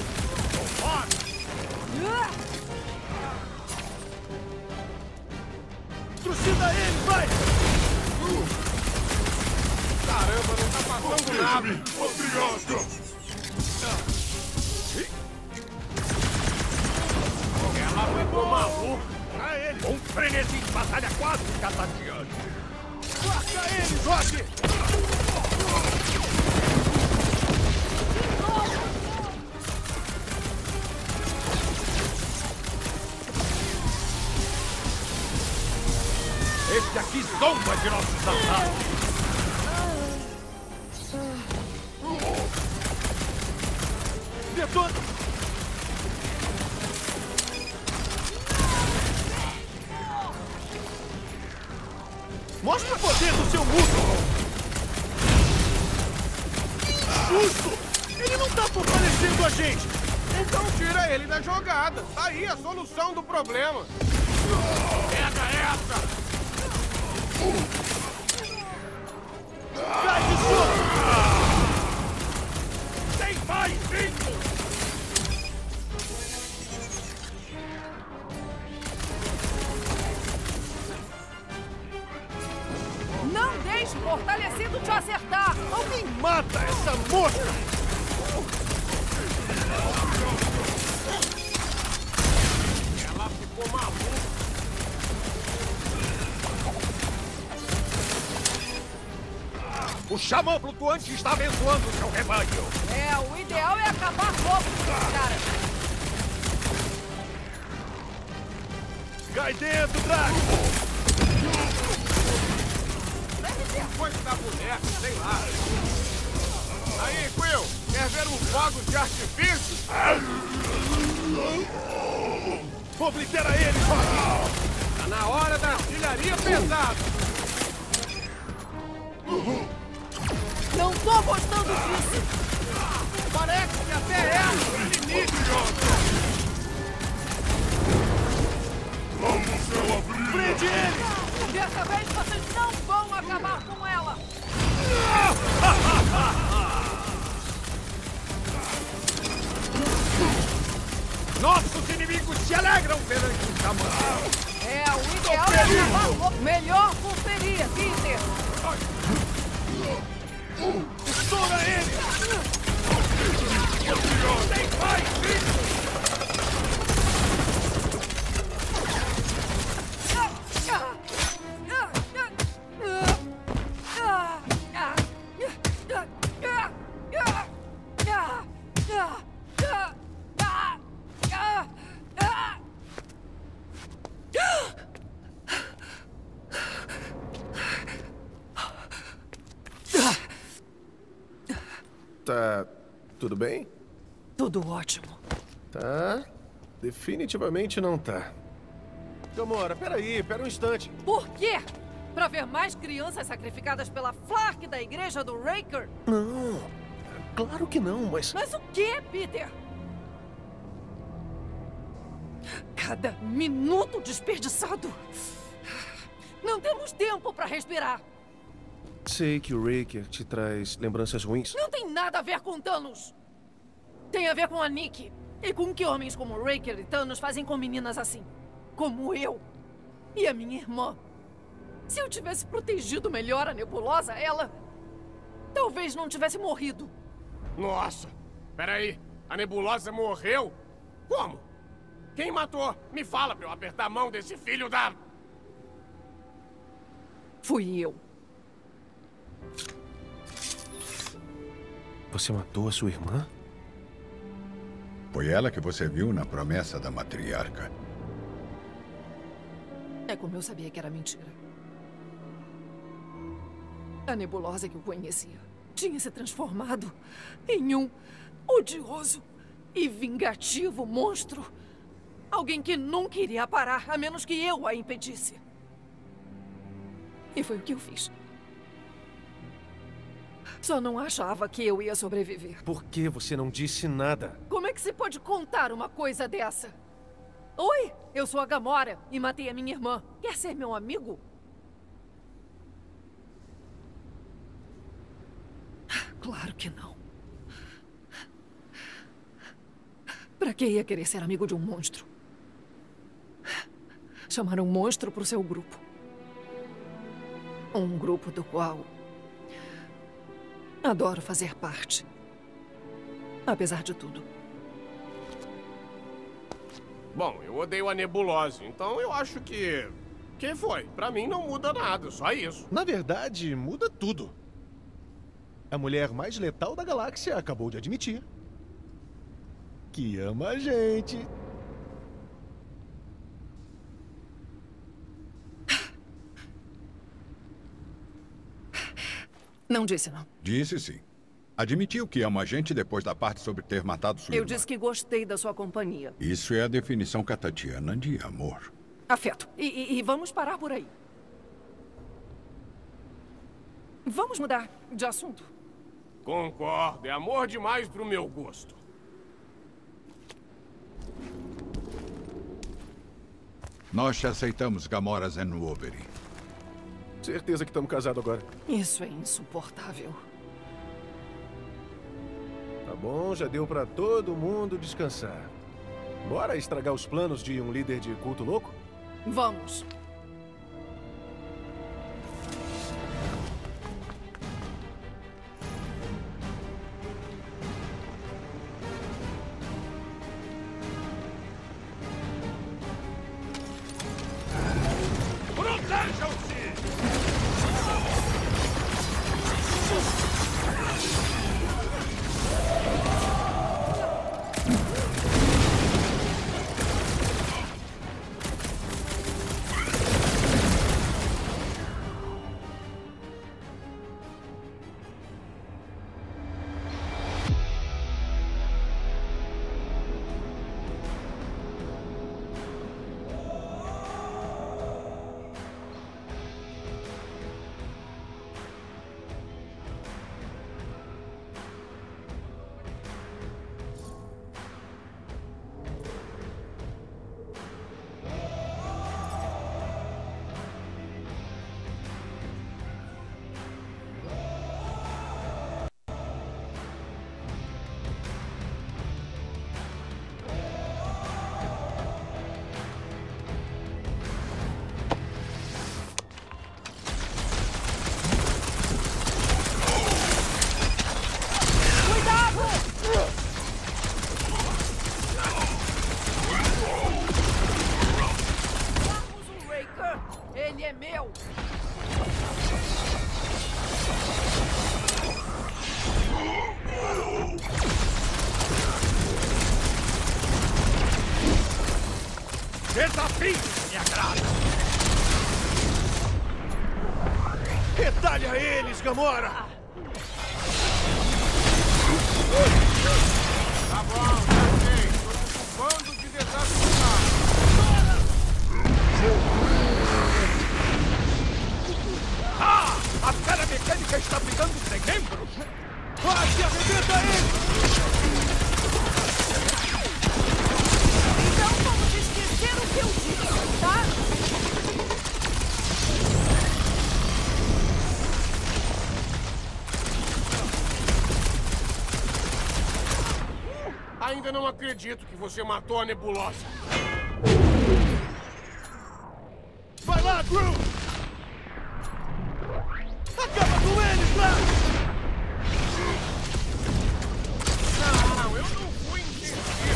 Speaker 5: Trucida ele, vai!
Speaker 2: Caramba, não tá passando nada.
Speaker 9: Obrigado!
Speaker 2: Ela pegou maluco.
Speaker 5: A ele!
Speaker 2: Um frenesi de batalha quase catateando.
Speaker 5: Marca ele, Rock!
Speaker 2: Este aqui zomba de nossos ataques!
Speaker 5: Detona! Mostra o poder do seu músculo! Justo! Ele não tá fortalecendo a gente!
Speaker 2: Então tira ele da jogada. Tá aí a solução do problema. Pega essa!
Speaker 5: Cai de soco!
Speaker 2: Tem mais vindo!
Speaker 4: Não deixe o fortalecido te acertar!
Speaker 5: Alguém mata essa mosca!
Speaker 2: Ela ficou maluca. O xamã flutuante está abençoando o seu rebanho.
Speaker 4: É, o ideal é acabar logo com esse cara.
Speaker 5: Cai dentro, Draco!
Speaker 2: Deve ser coisa da boneca, sei lá. Aí, Quill, quer ver uns fogos de artifício?
Speaker 5: Oblitera ele, Rock!
Speaker 2: Tá na hora da artilharia pesada.
Speaker 4: Não tô gostando disso!
Speaker 2: Parece que até é o limite,
Speaker 9: Vamos ela abrir!
Speaker 5: Prende ele!
Speaker 4: Dessa vez vocês não vão acabar com ela!
Speaker 2: Nossos inimigos se alegram perante o xamã.
Speaker 4: É, o ideal é acabar logo. Melhor conferir, Peter!
Speaker 5: Estoura ele!
Speaker 2: Tem mais vindo!
Speaker 5: Tá tudo bem?
Speaker 4: Tudo ótimo.
Speaker 5: Tá. Definitivamente não tá. Gamora, peraí, pera um instante.
Speaker 4: Por quê? Pra ver mais crianças sacrificadas pela Flark da igreja do Raker?
Speaker 5: Não, claro que não, mas...
Speaker 4: Mas o quê, Peter? Cada minuto desperdiçado. Não temos tempo pra respirar.
Speaker 5: Sei que o Raker te traz lembranças ruins.
Speaker 4: Não tem nada a ver com Thanos. Tem a ver com a Nick. E com que homens como Raker e Thanos fazem com meninas assim. Como eu. E a minha irmã. Se eu tivesse protegido melhor a Nebulosa, ela... talvez não tivesse morrido.
Speaker 2: Nossa! Peraí, a Nebulosa morreu? Como? Quem matou? Me fala pra eu apertar a mão desse filho da...
Speaker 4: Fui eu.
Speaker 5: Você matou a sua irmã?
Speaker 3: Foi ela que você viu na promessa da matriarca.
Speaker 4: É como eu sabia que era mentira. A Nebulosa que eu conhecia tinha se transformado em um odioso e vingativo monstro. Alguém que nunca iria parar, a menos que eu a impedisse. E foi o que eu fiz. Só não achava que eu ia sobreviver.
Speaker 5: Por que você não disse nada?
Speaker 4: Como é que se pode contar uma coisa dessa? Oi, eu sou a Gamora e matei a minha irmã. Quer ser meu amigo? Claro que não. Pra que ia querer ser amigo de um monstro? Chamaram um monstro pro seu grupo. Um grupo do qual adoro fazer parte. Apesar de tudo.
Speaker 2: Bom, eu odeio a Nebulosa, então eu acho que... Que foi? Pra mim não muda nada, só isso.
Speaker 5: Na verdade, muda tudo. A mulher mais letal da galáxia acabou de admitir que ama a gente.
Speaker 4: Não disse, não.
Speaker 3: Disse sim. Admitiu que ama a gente depois da parte sobre ter matado sua irmã.
Speaker 4: Eu disse que gostei da sua companhia.
Speaker 3: Isso é a definição catatiana de amor.
Speaker 4: Afeto. E vamos parar por aí. Vamos mudar de assunto.
Speaker 2: Concordo. É amor demais pro meu gosto.
Speaker 3: Nós te aceitamos, Gamora Zenwolverine.
Speaker 5: Certeza que estamos casados agora.
Speaker 4: Isso é insuportável.
Speaker 5: Tá bom, já deu pra todo mundo descansar. Bora estragar os planos de um líder de culto louco?
Speaker 4: Vamos. Ele é meu!
Speaker 2: Desafio me agrada!
Speaker 5: Retalha eles, Gamora!
Speaker 2: Tá bom, ok. Somos um bando de desafiados.
Speaker 5: A cara mecânica está ficando sem membros! Vai, se arrebenta ele!
Speaker 4: Então vamos esquecer o que eu disse, tá?
Speaker 2: Ainda não acredito que você matou a Nebulosa.
Speaker 5: Vai lá, Groot! Acaba com eles lá!
Speaker 2: Não, eu não fui entendido.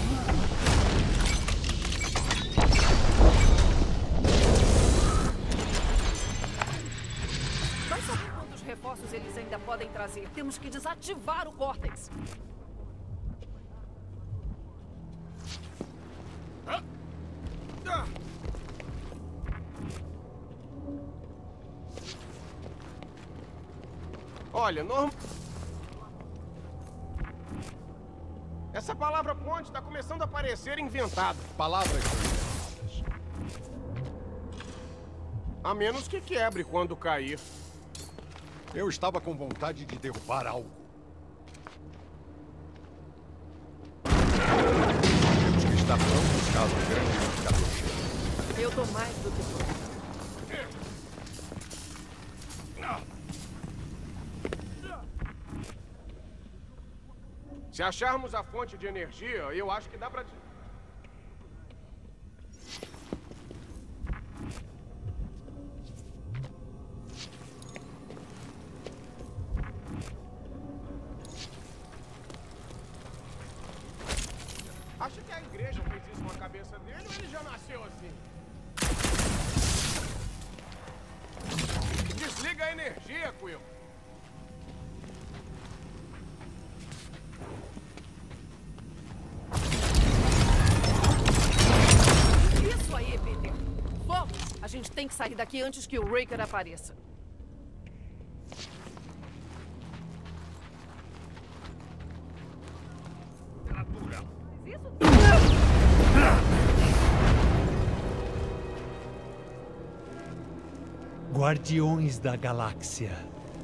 Speaker 4: Vai saber quantos reforços eles ainda podem trazer. Temos que desativar o Córtex.
Speaker 2: Olha, essa palavra ponte está começando a parecer inventada.
Speaker 3: Palavras.
Speaker 2: A menos que quebre quando cair.
Speaker 3: Eu estava com vontade de derrubar algo. Temos que estar prontos caso o grande unificador chegue.
Speaker 4: Eu tô mais do que pronto.
Speaker 2: Se acharmos a fonte de energia, eu acho que dá pra... Acha que a igreja fez isso com a cabeça dele ou ele já nasceu assim? Desliga a energia, Quill.
Speaker 4: Isso aí, Peter. Vamos! A gente tem que sair daqui antes que o Raker apareça.
Speaker 10: Guardiões da Galáxia.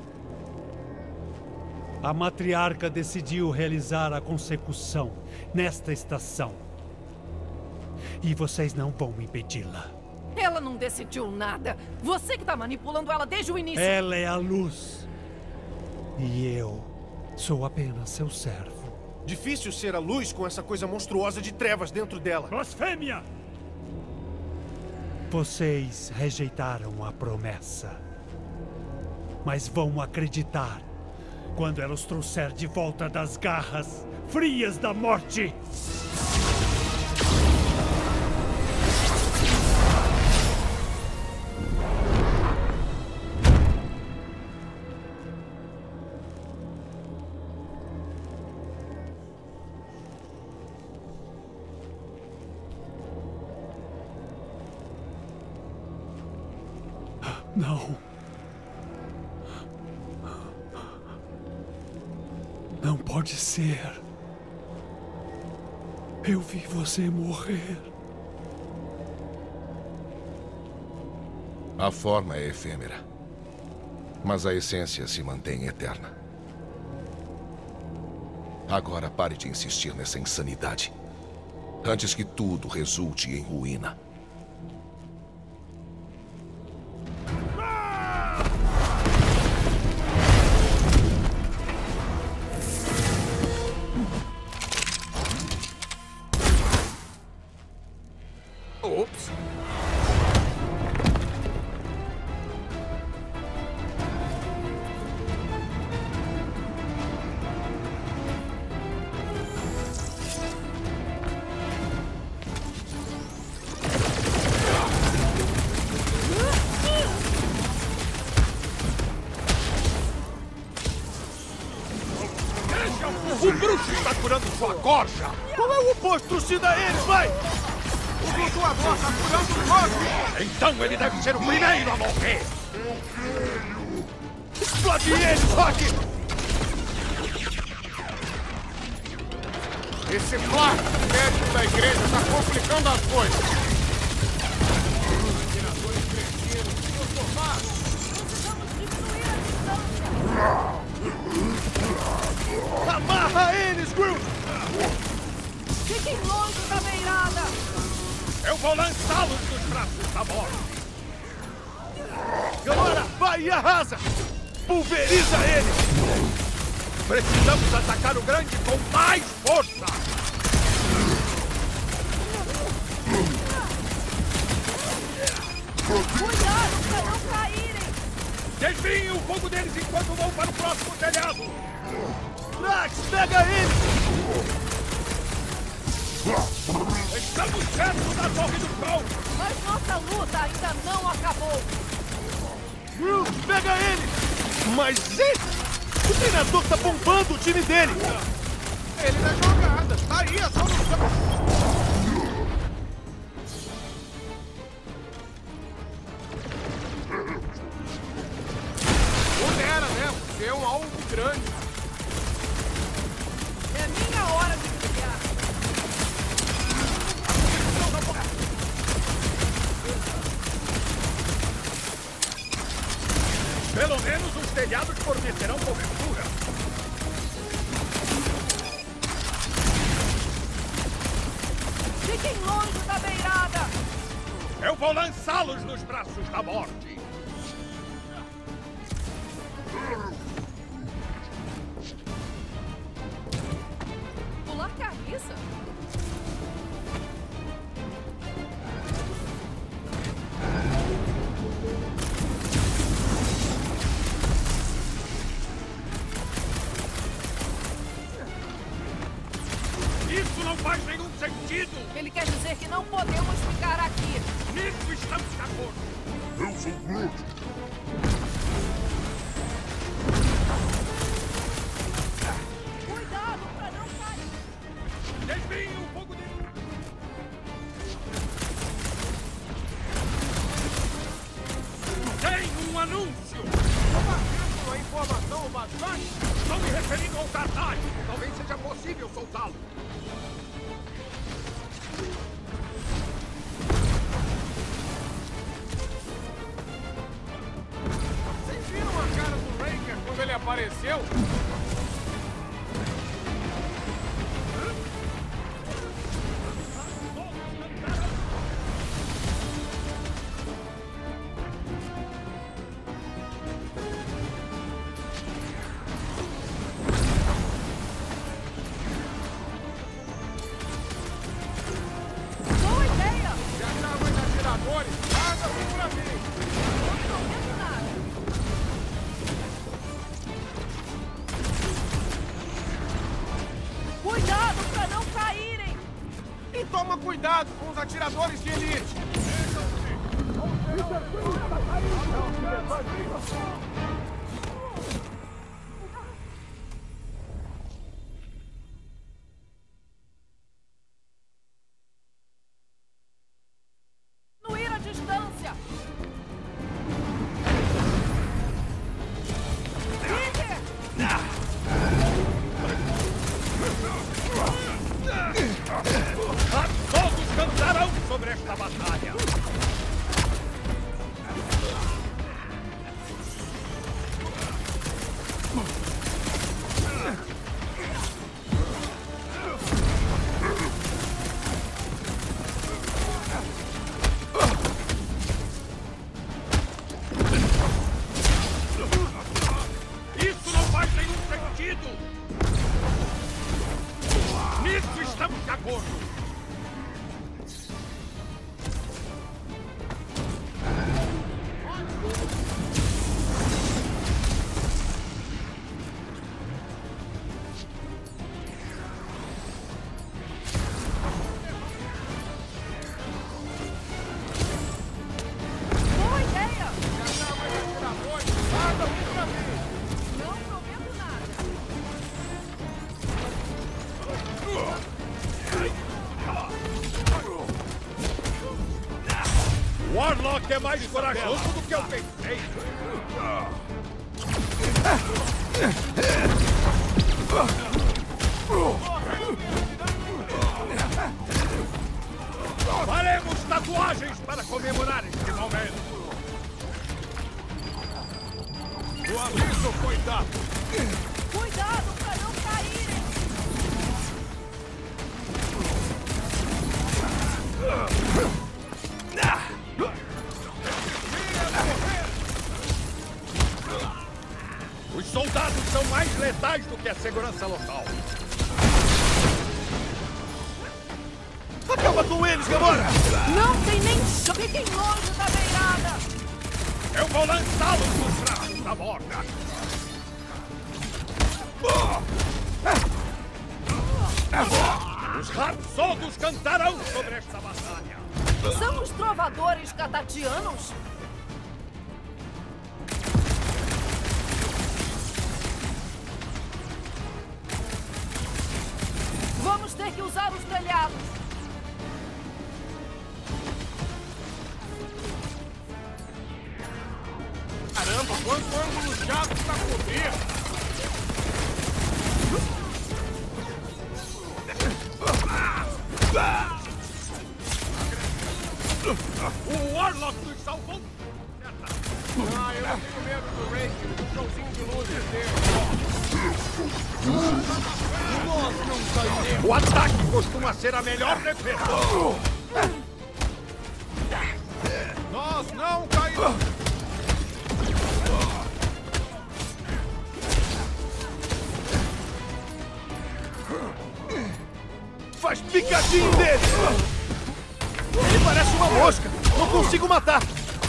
Speaker 10: A matriarca decidiu realizar a consecução nesta estação. E vocês não vão impedi-la.
Speaker 4: Ela não decidiu nada. Você que tá manipulando ela desde o início.
Speaker 10: Ela é a luz. E eu sou apenas seu servo.
Speaker 5: Difícil ser a luz com essa coisa monstruosa de trevas dentro dela.
Speaker 10: Blasfêmia! Vocês rejeitaram a promessa. Mas vão acreditar quando ela os trouxer de volta das garras frias da morte. Não. Não pode ser. Eu vi você morrer.
Speaker 8: A forma é efêmera, mas a essência se mantém eterna. Agora pare de insistir nessa insanidade, antes que tudo resulte em ruína.
Speaker 2: Ops!
Speaker 5: O bruxo está curando sua gorja! Qual é o oposto? Trucida eles, vai!
Speaker 2: O flutuador está curando o corpo!
Speaker 5: Então ele deve ser o primeiro a morrer! Explode ele, Rock!
Speaker 2: Esse plástico médico da igreja está complicando as coisas! Tiradores cretinos, transformados!
Speaker 5: Amarra eles, Groot!
Speaker 4: Fiquem longe da beirada!
Speaker 5: Eu vou lançá-los nos braços da morte! Galera, vai e arrasa! Pulveriza eles! Precisamos atacar o grande com mais força!
Speaker 4: Cuidado pra não caírem!
Speaker 5: Desviem o fogo deles enquanto vão para o próximo telhado! Drax, pega ele! Estamos perto da Torre do Sol!
Speaker 4: Mas nossa luta ainda não acabou!
Speaker 5: Groot, pega ele! Mas esse... O treinador tá bombando o time dele!
Speaker 2: Ele na jogada! Tá aí a solução! Pudera, né? Você é um alvo grande!
Speaker 4: É minha hora de brilhar!
Speaker 5: Pelo menos os telhados fornecerão cobertura.
Speaker 4: Fiquem longe da beirada!
Speaker 5: Eu vou lançá-los nos braços da morte.
Speaker 4: Pular carniça?
Speaker 5: Isso não faz nenhum sentido!
Speaker 4: Ele quer dizer que não podemos ficar aqui.
Speaker 5: Nisso estamos de acordo!
Speaker 9: Eu sou Groot.
Speaker 4: Cuidado pra não cair.
Speaker 5: Desviem o fogo dele! Tem um anúncio!
Speaker 2: Uma informação bastante!
Speaker 5: Estou me referindo ao Tartai! Talvez seja possível soltá-lo!
Speaker 2: atiradores! Guarda um pra mim!
Speaker 4: Cuidado pra não caírem!
Speaker 2: E toma cuidado com os atiradores de elite!
Speaker 4: No ir à distância! Líder!
Speaker 2: Todos cantarão sobre esta batalha! Isso não faz nenhum sentido! Nisso estamos de acordo!
Speaker 4: Boa ideia!
Speaker 2: Guarda um pra mim!
Speaker 4: Não prometo nada.
Speaker 2: Warlock é mais corajoso do que eu pensei! Faremos tatuagens para comemorar este momento! O aviso foi dado!
Speaker 4: Cuidado pra não caírem!
Speaker 2: Os soldados são mais letais do que a segurança local!
Speaker 5: Acaba com eles, Gamora!
Speaker 4: Não tem nem chão! Fiquem longe da beirada!
Speaker 2: Eu vou lançá-los nos braços da morta! Os rapsodos cantarão sobre esta batalha!
Speaker 4: São os trovadores catatianos? Vamos ter que usar os telhados!
Speaker 2: Caramba, quanto ângulo chato pra cobrir! O Warlock nos salvou! Ah, eu não tenho medo do Raker, do showzinho de luzes dele! Nós não sairemos! O ataque costuma ser a melhor defesa! Nós não cairemos!
Speaker 5: Faz picadinho dele! Ele parece uma mosca! Não consigo matar!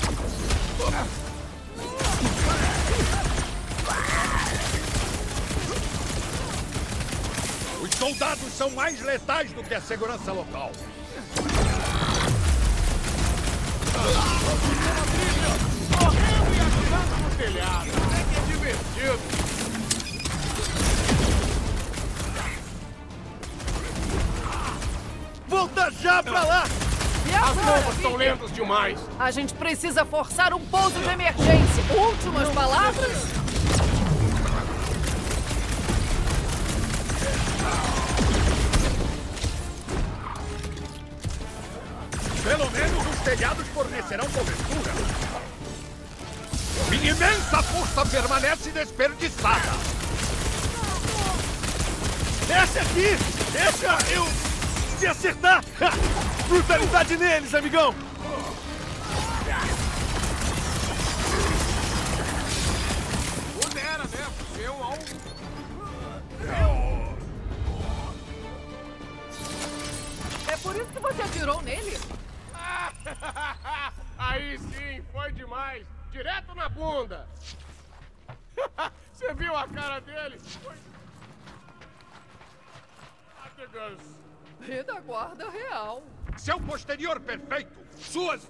Speaker 2: Os soldados são mais letais do que a segurança local. Correndo e atirando no telhado. É que é divertido.
Speaker 5: Volta já pra lá!
Speaker 4: E
Speaker 2: As
Speaker 4: agora,
Speaker 2: bombas estão
Speaker 4: Peter?
Speaker 2: lentas demais.
Speaker 4: A gente precisa forçar um pouso de emergência. Últimas palavras?
Speaker 2: Pelo menos os telhados fornecerão cobertura. Minha imensa força permanece desperdiçada.
Speaker 5: Desce aqui! Deixa eu te acertar! Brutalidade neles, amigão!
Speaker 2: Pudera, né? Ser um alvo.
Speaker 4: É por isso que você atirou nele?
Speaker 2: Ah, Aí sim, foi demais. Direto na bunda. Você viu a cara dele? Foi...
Speaker 4: Retaguarda real.
Speaker 3: Seu posterior perfeito. Suas...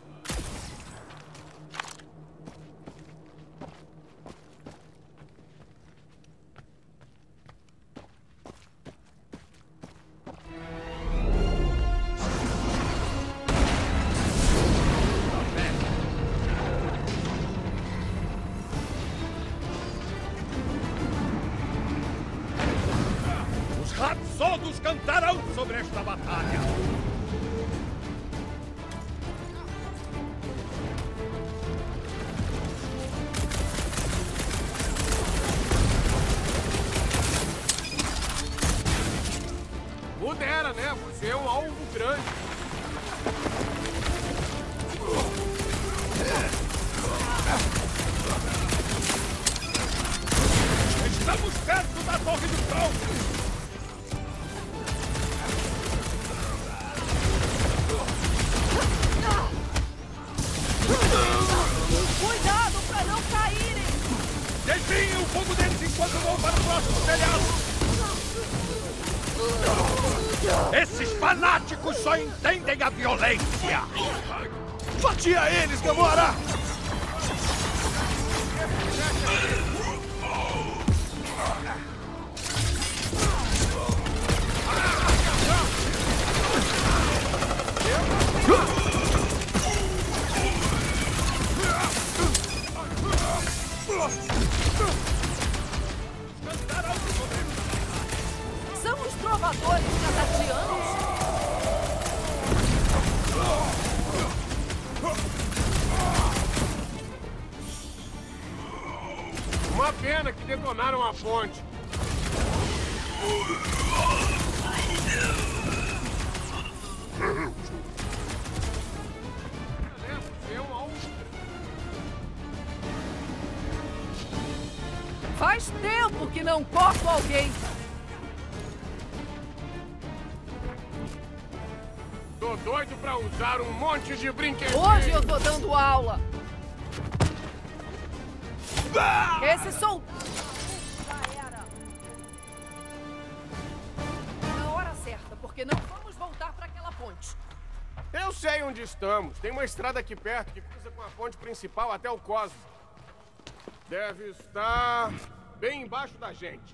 Speaker 3: Rapsodos cantarão sobre esta batalha.
Speaker 2: Pudera, né? Você é um alvo grande.
Speaker 3: Estamos perto da Torre do Trono.
Speaker 4: Cuidado pra não caírem!
Speaker 3: Desviem o fogo deles enquanto vão para o próximo telhado! Esses fanáticos só entendem a violência!
Speaker 5: Fatia eles, Gamora!
Speaker 4: São os trovadores casatianos?
Speaker 2: Uma pena que detonaram a ponte.
Speaker 4: Faz tempo que não corto alguém.
Speaker 2: Tô doido pra usar um monte de brinquedos.
Speaker 4: Hoje eu tô dando aula. Esse som... Já era. Na hora certa, porque não vamos voltar pra aquela ponte.
Speaker 2: Eu sei onde estamos. Tem uma estrada aqui perto que cruza com a ponte principal até o Cosmo. Deve estar bem embaixo da gente.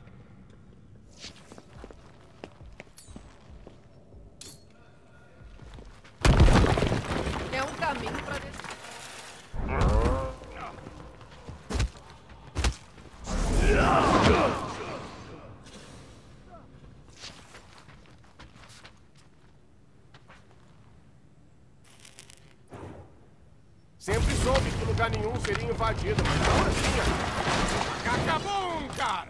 Speaker 4: É um caminho pra descer.
Speaker 2: Sempre soube que lugar nenhum seria invadido, mas agora sim. Acabou, cara!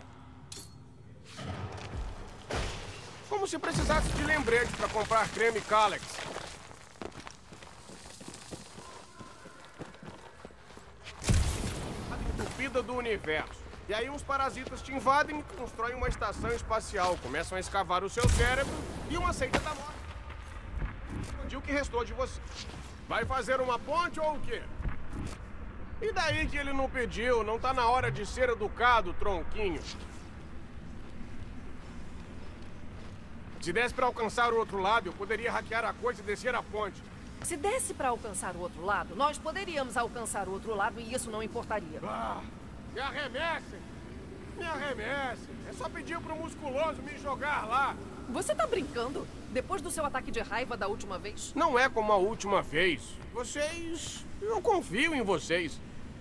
Speaker 2: Como se precisasse de lembrete pra comprar creme Calex. A entupida do universo. E aí uns parasitas te invadem e constroem uma estação espacial. Começam a escavar o seu cérebro e uma seita da morte. Onde o que restou de você? Vai fazer uma ponte ou o quê? E daí que ele não pediu? Não tá na hora de ser educado, tronquinho. Se desse pra alcançar o outro lado, eu poderia hackear a coisa e descer a ponte.
Speaker 4: Se desse pra alcançar o outro lado, nós poderíamos alcançar o outro lado e isso não importaria.
Speaker 2: Ah, me arremessem! Me arremessem! É só pedir pro musculoso me jogar lá.
Speaker 4: Você tá brincando? Depois do seu ataque de raiva da última vez?
Speaker 2: Não é como a última vez. Vocês... Eu confio em vocês.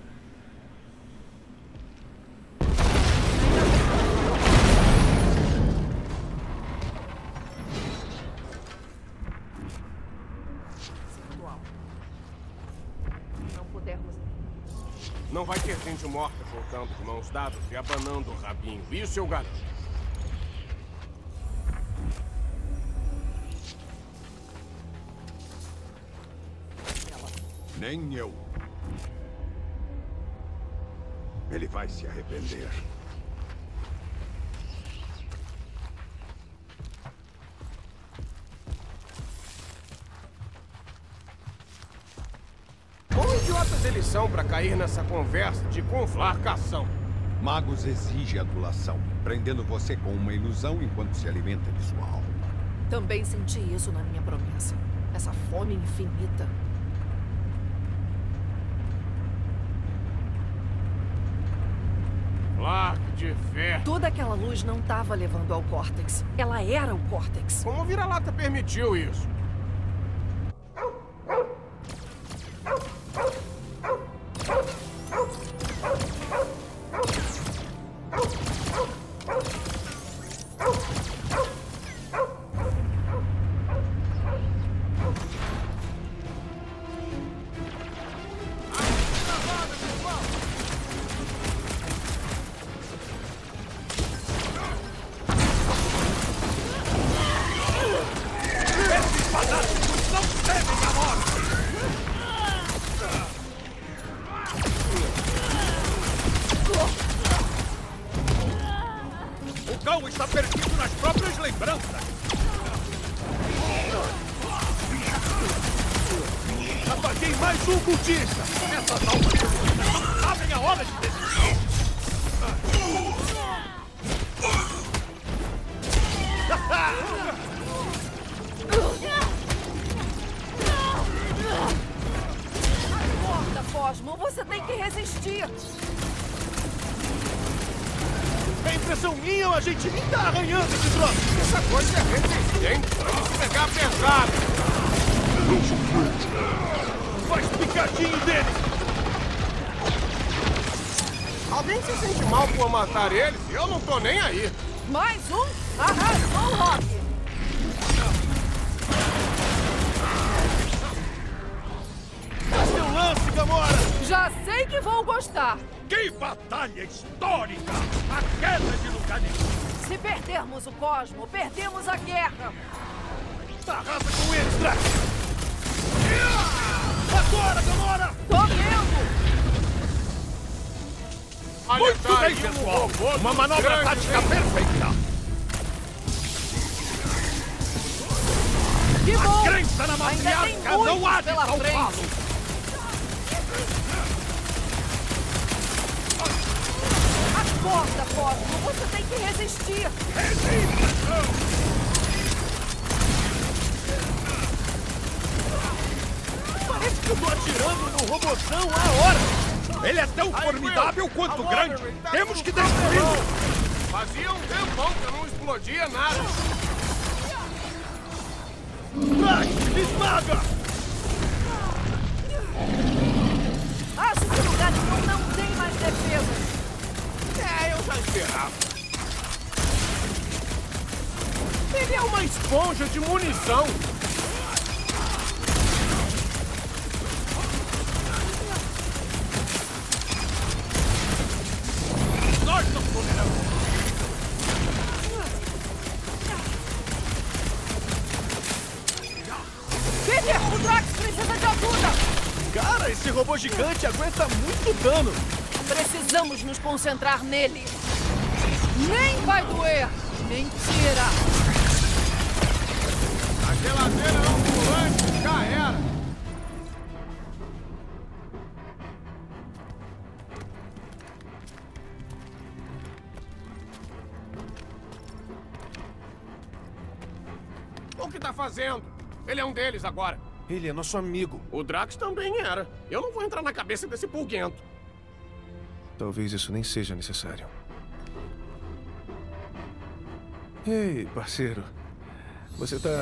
Speaker 4: Não pudermos...
Speaker 2: Não vai ter gente morta voltando de mãos dadas e abanando o rabinho. Isso eu garanto.
Speaker 3: Nem eu. Ele vai se arrepender.
Speaker 2: idiotas eles são pra cair nessa conversa de conflarcação?
Speaker 3: Magos exige adulação, prendendo você com uma ilusão enquanto se alimenta de sua alma.
Speaker 4: Também senti isso na minha promessa. Essa fome infinita.
Speaker 2: Flark de fé.
Speaker 4: Toda aquela luz não estava levando ao Córtex. Ela era o Córtex.
Speaker 2: Como o vira-lata permitiu isso?
Speaker 11: O cão está perdido nas próprias lembranças. Apaguei mais um cultista. Essas almas não sabem a hora de decidir.
Speaker 4: Acorda, Cosmo. Você tem que resistir.
Speaker 11: É impressão minha ou a gente nem tá arranhando esse troço?
Speaker 2: Essa coisa é resistente. Vamos pegar pesado.
Speaker 11: Faz picadinho dele.
Speaker 2: Alguém se sente mal por matar eles? Eu não tô nem aí.
Speaker 4: Mais um? Arrasou, Rock.
Speaker 11: Faz teu lance, Gamora.
Speaker 4: Já sei que vão gostar.
Speaker 11: Que batalha histórica! A queda de lugar nenhum!
Speaker 4: Se perdermos o Cosmo, perdemos a guerra!
Speaker 11: Arrasa com eles, Drax! Agora, Gamora!
Speaker 4: Tô vendo!
Speaker 11: Muito bem, pessoal! Uma manobra tática perfeita!
Speaker 4: Que bom!
Speaker 11: A crença na matriarca não há de salvá-lo!
Speaker 4: Acorda, Cosmo! Você tem que resistir!
Speaker 11: Resista! Parece que eu tô atirando no robôzão há horas! Ele é tão formidável quanto grande! Temos que destruí-lo!
Speaker 2: Fazia um tempão que eu não explodia nada!
Speaker 11: Drax, esmaga!
Speaker 4: Acho que o lugar não tem mais defesa!
Speaker 2: Eu já esperava. Ele é uma esponja de munição.
Speaker 11: Nós não toleramos.
Speaker 4: Peter, o Drax precisa de ajuda!
Speaker 11: Cara, esse robô gigante aguenta muito dano.
Speaker 4: Precisamos nos concentrar nele. Nem vai doer. Mentira.
Speaker 2: A geladeira ambulante já era. O que tá fazendo? Ele é um deles agora.
Speaker 5: Ele é nosso amigo.
Speaker 2: O Drax também era. Eu não vou entrar na cabeça desse pulguento.
Speaker 5: Talvez isso nem seja necessário. Ei, parceiro. Você tá...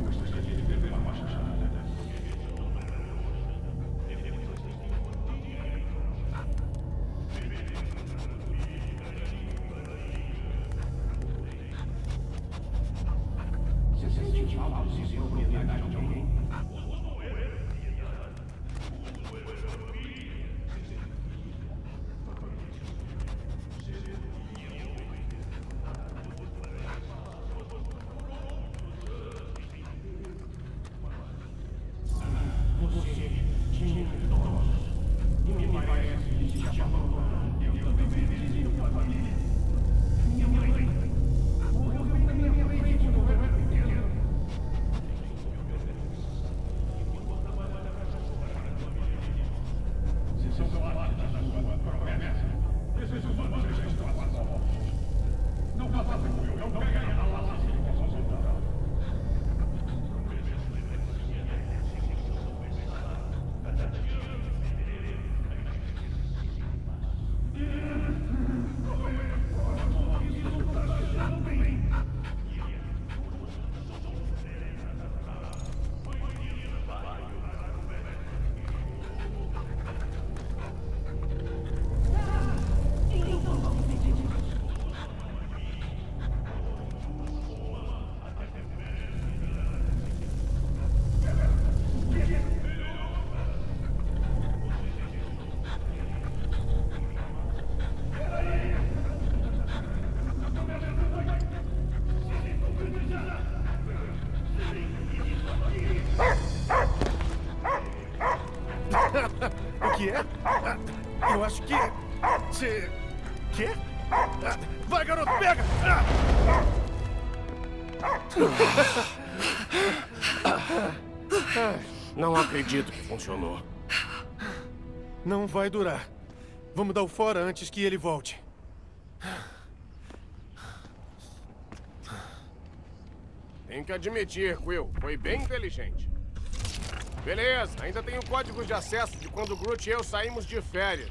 Speaker 5: O que é? Eu acho que... Você... Quê? Vai, garoto, pega!
Speaker 2: Não acredito que funcionou.
Speaker 5: Não vai durar. Vamos dar o fora antes que ele volte.
Speaker 2: Tenho que admitir, Quill, foi bem inteligente. Beleza, ainda tenho códigos de acesso de quando o Groot e eu saímos de férias.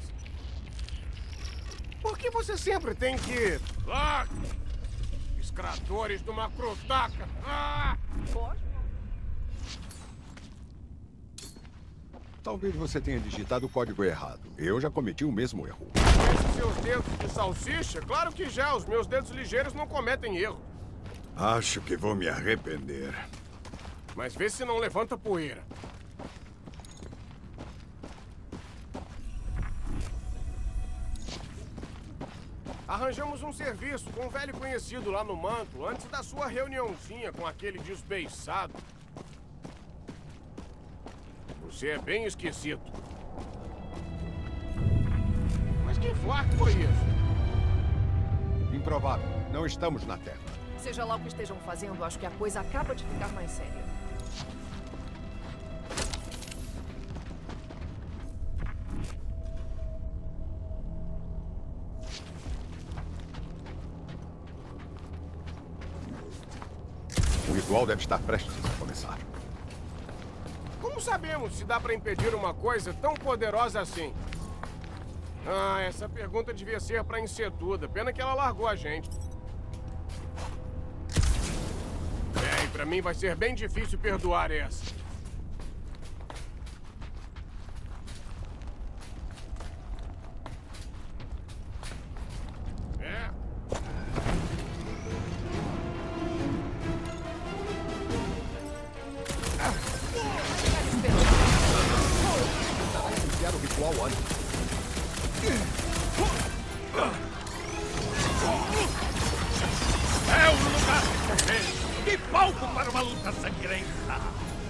Speaker 2: Por que você sempre tem que... Ah! Escratores de uma crutaca! Ah!
Speaker 3: Talvez você tenha digitado o código errado. Eu já cometi o mesmo erro.
Speaker 2: Esses seus dedos de salsicha? Claro que já. Os meus dedos ligeiros não cometem erro.
Speaker 3: Acho que vou me arrepender.
Speaker 2: Mas vê se não levanta poeira. Arranjamos um serviço com um velho conhecido lá no manto, antes da sua reuniãozinha com aquele desbeiçado. Você é bem esquisito. Mas que forte foi isso?
Speaker 3: Improvável. Não estamos na Terra.
Speaker 4: Seja lá o que estejam fazendo, acho que a coisa acaba de ficar mais séria.
Speaker 3: O ritual deve estar prestes a começar.
Speaker 2: Como sabemos se dá pra impedir uma coisa tão poderosa assim? Ah, essa pergunta devia ser pra Insetuda. Pena que ela largou a gente. É, e pra mim vai ser bem difícil perdoar essa. É.
Speaker 3: Quero o ritual antes.
Speaker 11: É o lugar de correr! Que palco para uma luta sangrenta!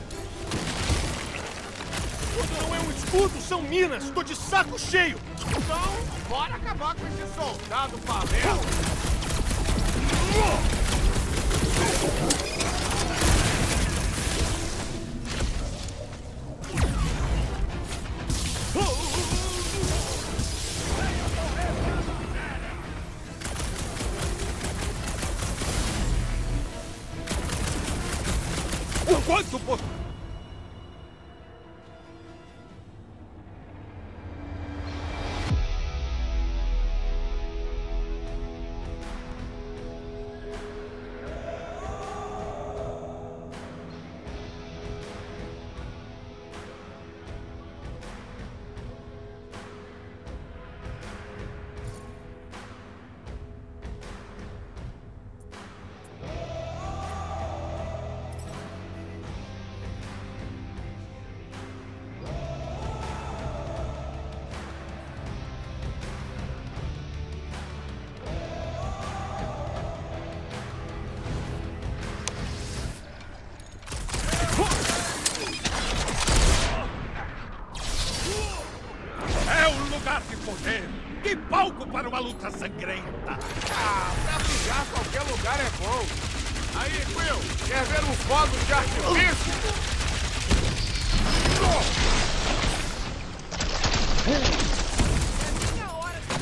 Speaker 5: Isso não é um escudo, são minas! Tô de saco cheio!
Speaker 2: Então, bora acabar com esse soldado favela!
Speaker 11: O quanto por... Que palco para uma luta sangrenta!
Speaker 2: Ah, pra brigar qualquer lugar é bom. Aí, Quill, quer ver uns fogos de artifício?
Speaker 4: É minha hora de...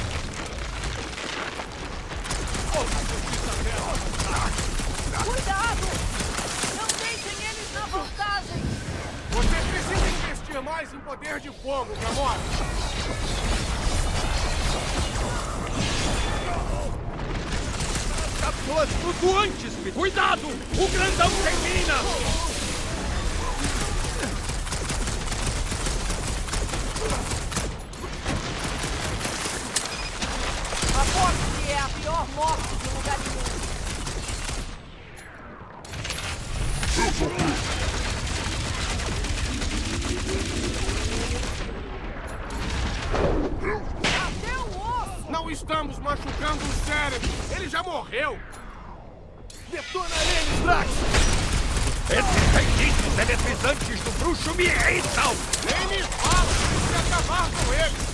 Speaker 4: Cuidado! Não deixem eles na vantagem!
Speaker 2: Você precisa investir mais em poder de fogo, Gamora.
Speaker 11: Cápsulas flutuantes! Cuidado! O grandão termina!
Speaker 4: Aposto que é a pior morte de lugar nenhum. Até o osso!
Speaker 2: Não estamos machucando o cérebro. Ele já morreu.
Speaker 11: Detona eles, Drax! Esses feitiços eletrizantes do bruxo me irritam!
Speaker 2: Nem me fala! Tem que acabar com ele!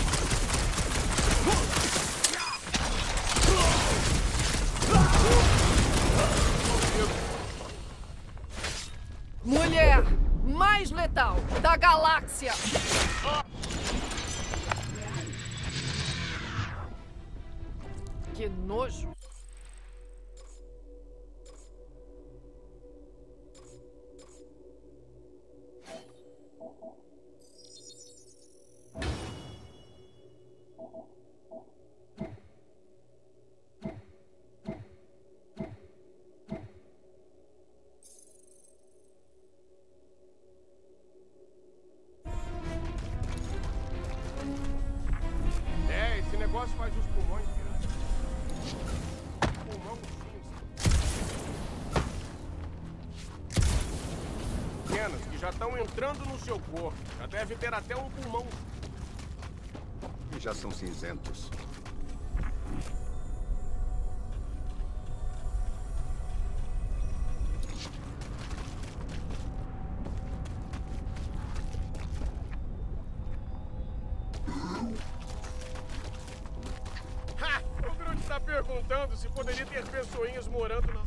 Speaker 4: Mulher mais letal da galáxia! Que nojo!
Speaker 2: É, esse negócio faz os pulmões virar. Pulmão cinza. Pequenas que já estão entrando no seu corpo. Já deve ter até um pulmão.
Speaker 3: E já são cinzentos.
Speaker 2: Ha! O Groot está perguntando se poderia ter pessoinhas morando nas...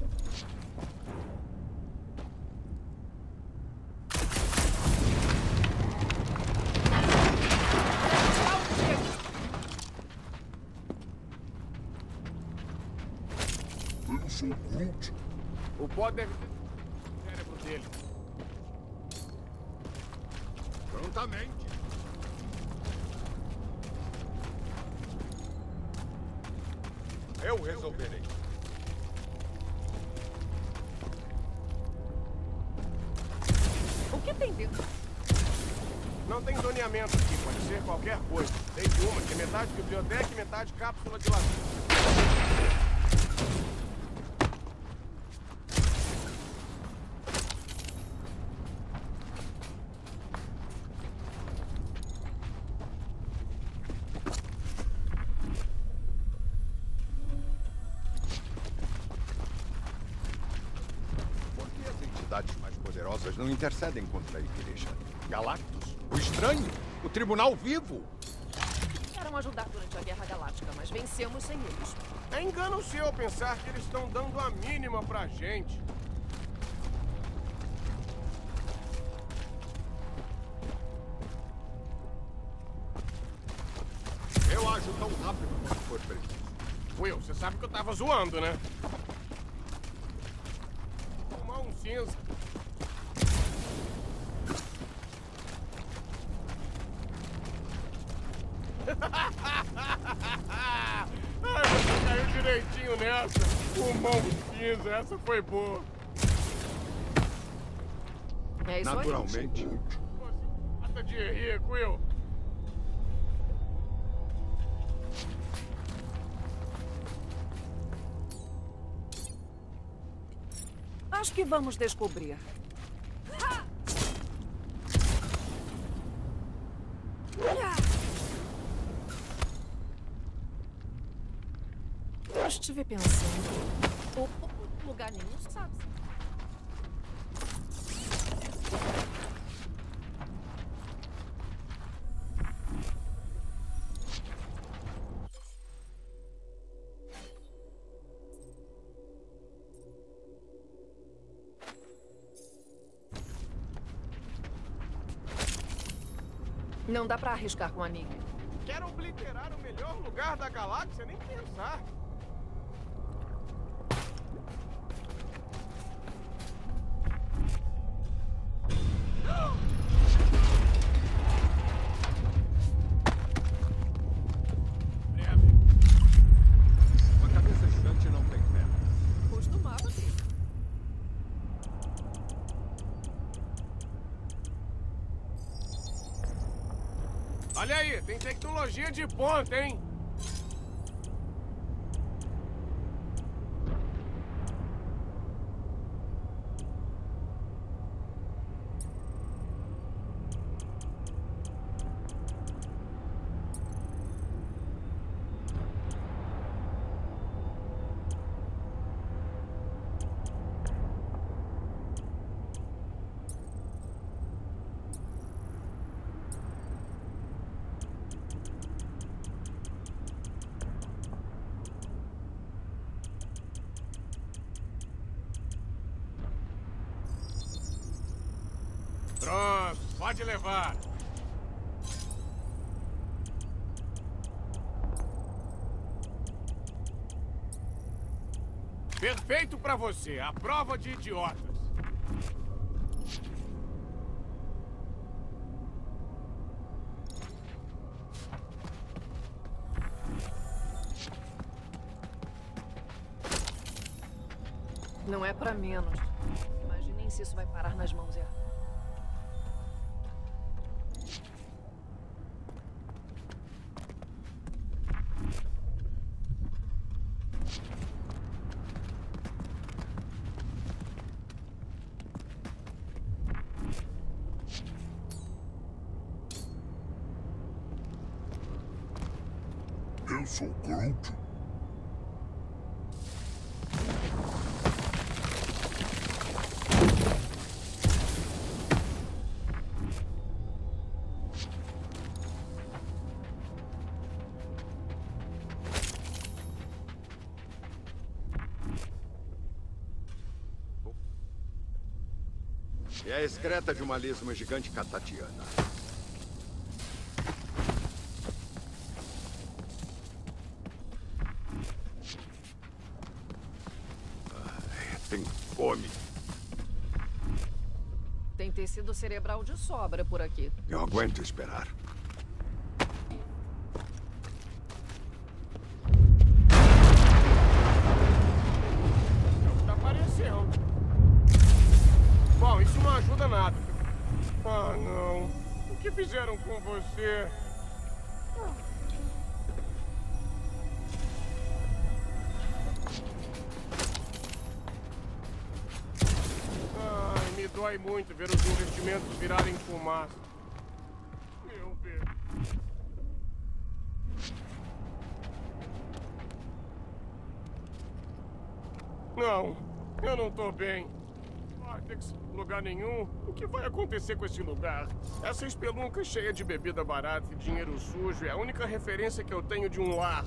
Speaker 9: Eu sou Groot.
Speaker 2: O pó deve ter no cérebro dele.
Speaker 3: Prontamente.
Speaker 2: Eu resolverei.
Speaker 4: O que tem dentro?
Speaker 2: Não tem zoneamento aqui, pode ser qualquer coisa. Desde uma, que é metade biblioteca e metade cápsula de lazer.
Speaker 3: Por que as entidades mais poderosas não intercedem contra a igreja? Galactus? O Estranho? O Tribunal Vivo?
Speaker 4: Vieram ajudar durante a Guerra Galáctica, mas vencemos sem eles.
Speaker 2: É engano seu pensar que eles estão dando a mínima pra gente.
Speaker 3: Eu ajo tão rápido quanto for preciso.
Speaker 2: Will, você sabe que eu tava zoando, né? Pulmão cinza. Ai, você caiu direitinho nessa. Pulmão cinza, essa foi boa.
Speaker 4: É isso
Speaker 3: Naturalmente.
Speaker 2: Basta de rir, Will.
Speaker 4: Acho que vamos descobrir. Eu estive pensando. O lugar nenhum, sabe? Não dá pra arriscar com a Nick.
Speaker 2: Quero obliterar o melhor lugar da galáxia, nem pensar.
Speaker 3: Uma cabeça gigante não tem pé.
Speaker 4: Costumava ter.
Speaker 2: Olha aí, tem tecnologia de ponta, hein? Pronto, pode levar. Perfeito pra você, a prova de idiotas.
Speaker 4: Não é pra menos. Imaginem se isso vai parar nas mãos erradas.
Speaker 9: Eu sou Groot.
Speaker 3: É a excreta de uma lesma gigante catatiana. Tem fome.
Speaker 4: Tem tecido cerebral de sobra por aqui.
Speaker 3: Eu aguento esperar.
Speaker 2: É o que tá aparecendo. Bom, isso não ajuda nada. Ah, não. O que fizeram com você? Ai, me dói muito ver os investimentos virarem fumaça. Meu Deus. Não, eu não tô bem. Vortex, lugar nenhum. O que vai acontecer com esse lugar? Essa espelunca cheia de bebida barata e dinheiro sujo é a única referência que eu tenho de um lar.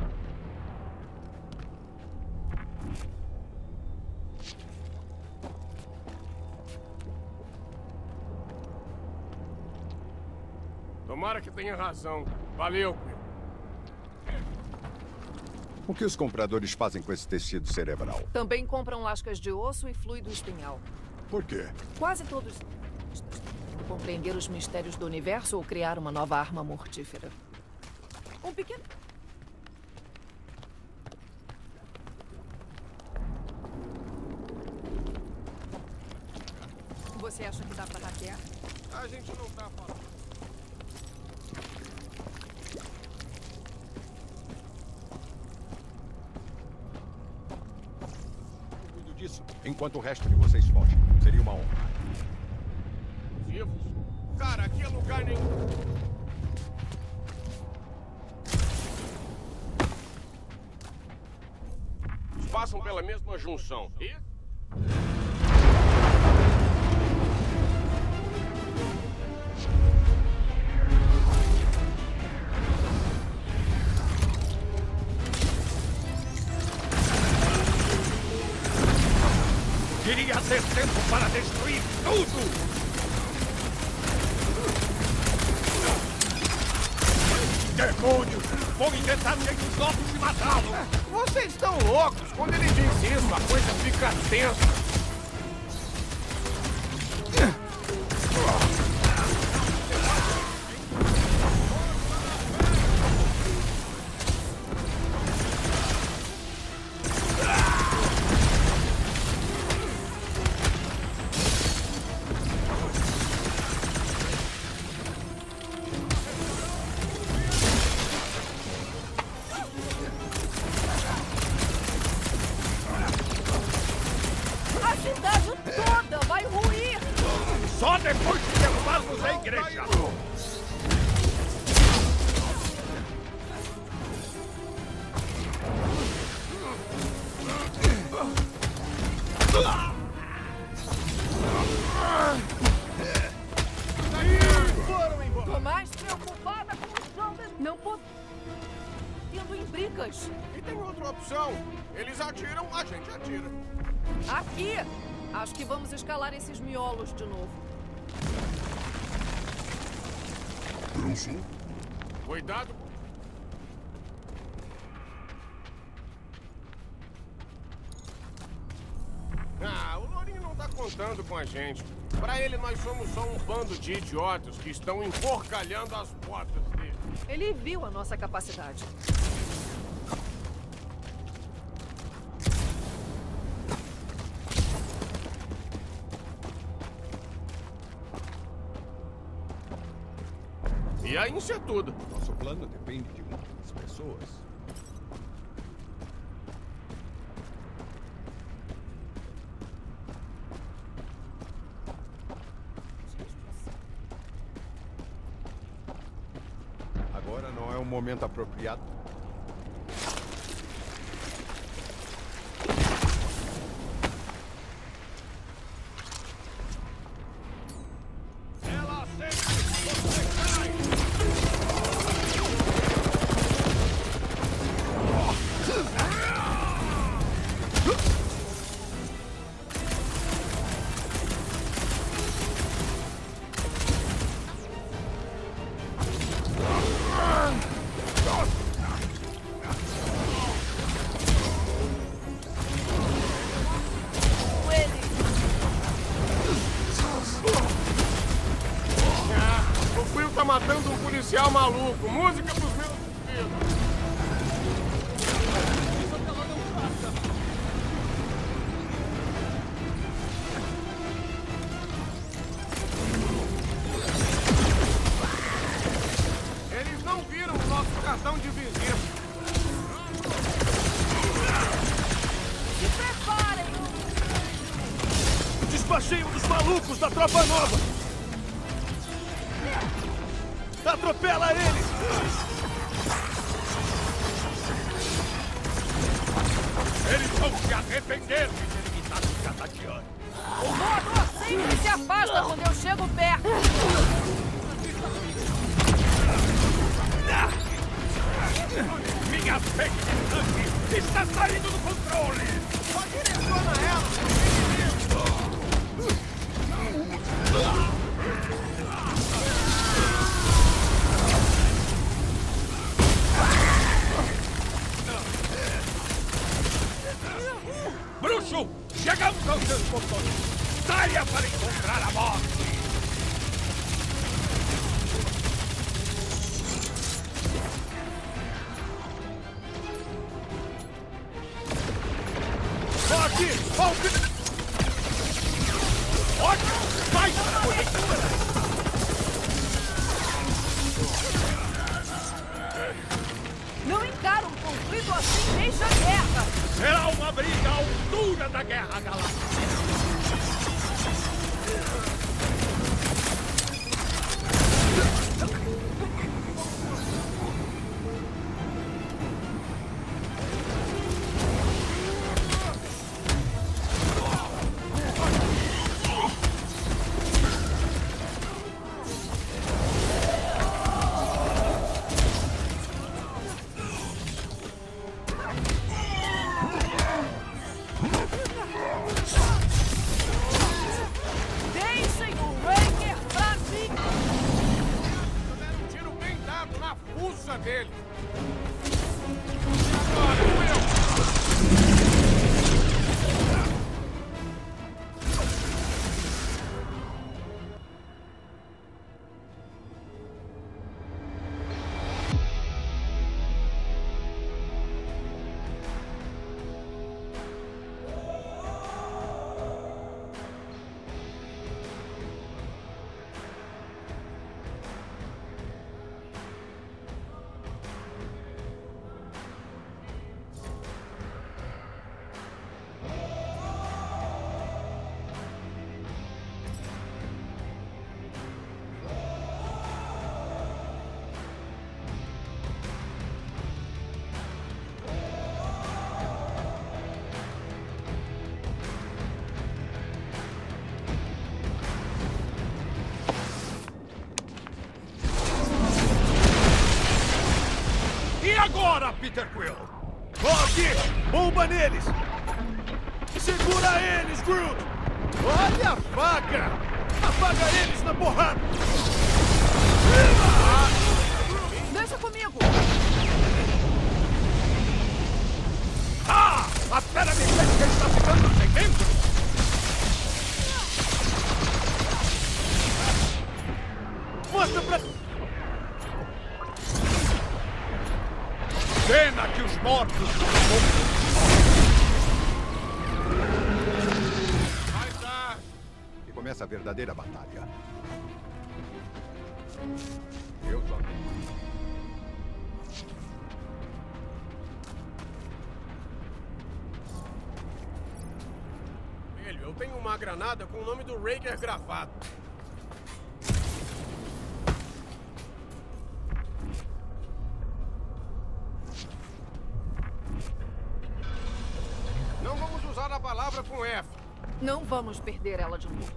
Speaker 2: Tomara que tenha razão. Valeu, Quill.
Speaker 3: O que os compradores fazem com esse tecido cerebral?
Speaker 4: Também compram lascas de osso e fluido espinhal.
Speaker 3: Por quê?
Speaker 4: Quase todos compreender os mistérios do universo ou criar uma nova arma mortífera. Um pequeno... Você acha que dá pra hackear?
Speaker 2: A gente não tá falando.
Speaker 3: Enquanto o resto de vocês foge. Seria uma honra.
Speaker 2: Vivos? Cara, aqui é lugar nenhum. Eles passam pela mesma junção. E?
Speaker 11: Queria ter tempo para destruir tudo! demônios! Vou inventar jeitos novos de matá-lo!
Speaker 2: Vocês estão loucos! Quando ele diz isso, a coisa fica tensa!
Speaker 4: A cidade toda vai ruir!
Speaker 11: Só depois de derrubarmos a igreja!
Speaker 4: Tô mais preocupada com o chão. Não posso. Tendo em brigas.
Speaker 2: E tem outra opção. Eles atiram, a gente atira.
Speaker 4: Aqui! Acho que vamos escalar esses miolos de novo.
Speaker 9: Eu sou.
Speaker 2: Cuidado. Ah, o Lourinho não tá contando com a gente. Pra ele, nós somos só um bando de idiotas que estão emporcalhando as botas dele.
Speaker 4: Ele viu a nossa capacidade.
Speaker 2: E aí isso é tudo.
Speaker 3: Nosso plano depende de muitas pessoas. Agora não é um momento apropriado.
Speaker 11: Ela sempre você cai!
Speaker 2: O Quill tá matando um policial maluco. Música pros meus ouvidos. Eles não viram o nosso cartão de visita.
Speaker 4: Se preparem!
Speaker 5: Despachei um dos malucos da tropa nova! Atropela eles!
Speaker 11: Eles vão se arrepender de terem me dado cada dia.
Speaker 4: O voador sempre se afasta quando eu chego perto.
Speaker 11: Minha fake de sangue está saindo do controle!
Speaker 2: Só direciona ela.
Speaker 11: Bruxo, chegamos aos seus botões! Saia para encontrar a morte!
Speaker 5: Aqui!
Speaker 11: Ótimo! Vai para a cobertura!
Speaker 4: Não encara um conflito assim, deixa a guerra.
Speaker 11: Será uma briga à altura da Guerra Galáctica! Agora, Peter Quill!
Speaker 5: Rock! Bomba neles! Segura eles, Groot! Olha a faca! Apaga eles na porrada!
Speaker 4: Deixa comigo!
Speaker 11: Ah! A fera mecânica está ficando sem dentro!
Speaker 5: Mostra pra...
Speaker 11: Pena que os mortos
Speaker 3: E começa a verdadeira batalha. Eu só
Speaker 2: Filho, eu tenho uma granada com o nome do Raker gravado. Não vamos usar a palavra com F.
Speaker 4: Não vamos perder ela de novo.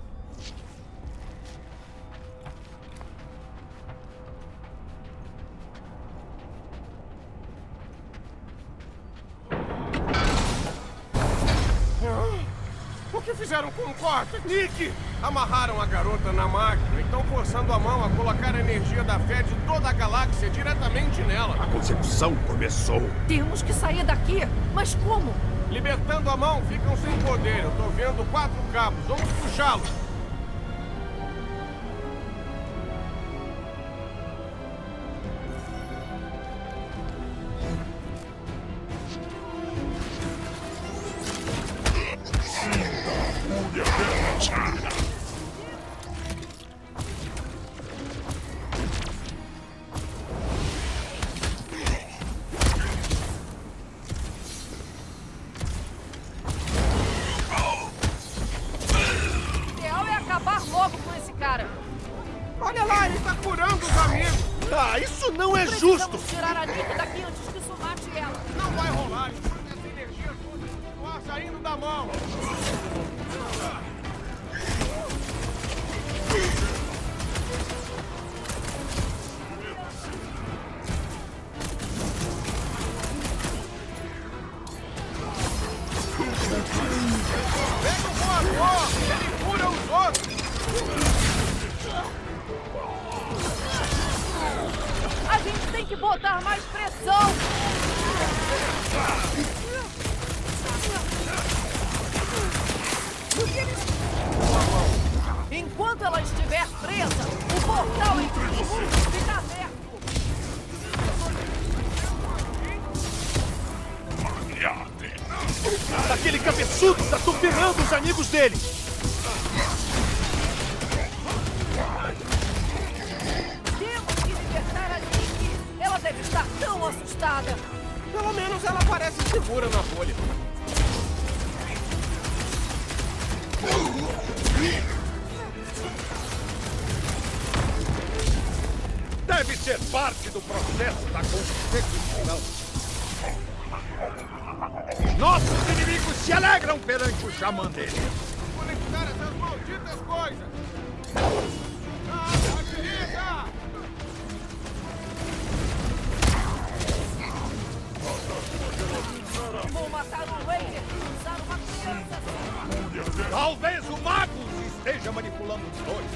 Speaker 2: O que fizeram com o corte? Nick! Amarraram a garota na máquina e estão forçando a mão a colocar a energia da fé de toda a galáxia diretamente nela.
Speaker 11: A concepção começou.
Speaker 4: Temos que sair daqui. Mas como?
Speaker 2: Libertando a mão, ficam sem poder. Eu tô vendo 4 cabos. Vamos puxá-los. Olha lá, ele tá curando os amigos.
Speaker 5: Ah, isso não é justo.
Speaker 4: Precisamos tirar a Nick daqui antes que isso mate ela.
Speaker 2: Não vai rolar. Essa energia toda continuar saindo da mão. Pega o voador. Ele cura os outros.
Speaker 4: A gente tem que botar mais pressão! Enquanto ela estiver presa, o portal entre os mundos fica aberto!
Speaker 5: Aquele cabeçudo está torturando os amigos dele!
Speaker 4: Ela deve estar tão assustada.
Speaker 2: Pelo menos ela parece segura na folha.
Speaker 11: Deve ser parte do processo da consecução. Nossos inimigos se alegram perante o xamã deles.
Speaker 2: Conectar essas malditas coisas. Agiliza!
Speaker 4: Vou matar o Raker e usar uma criança assim.
Speaker 11: Talvez o Magus esteja manipulando os dois.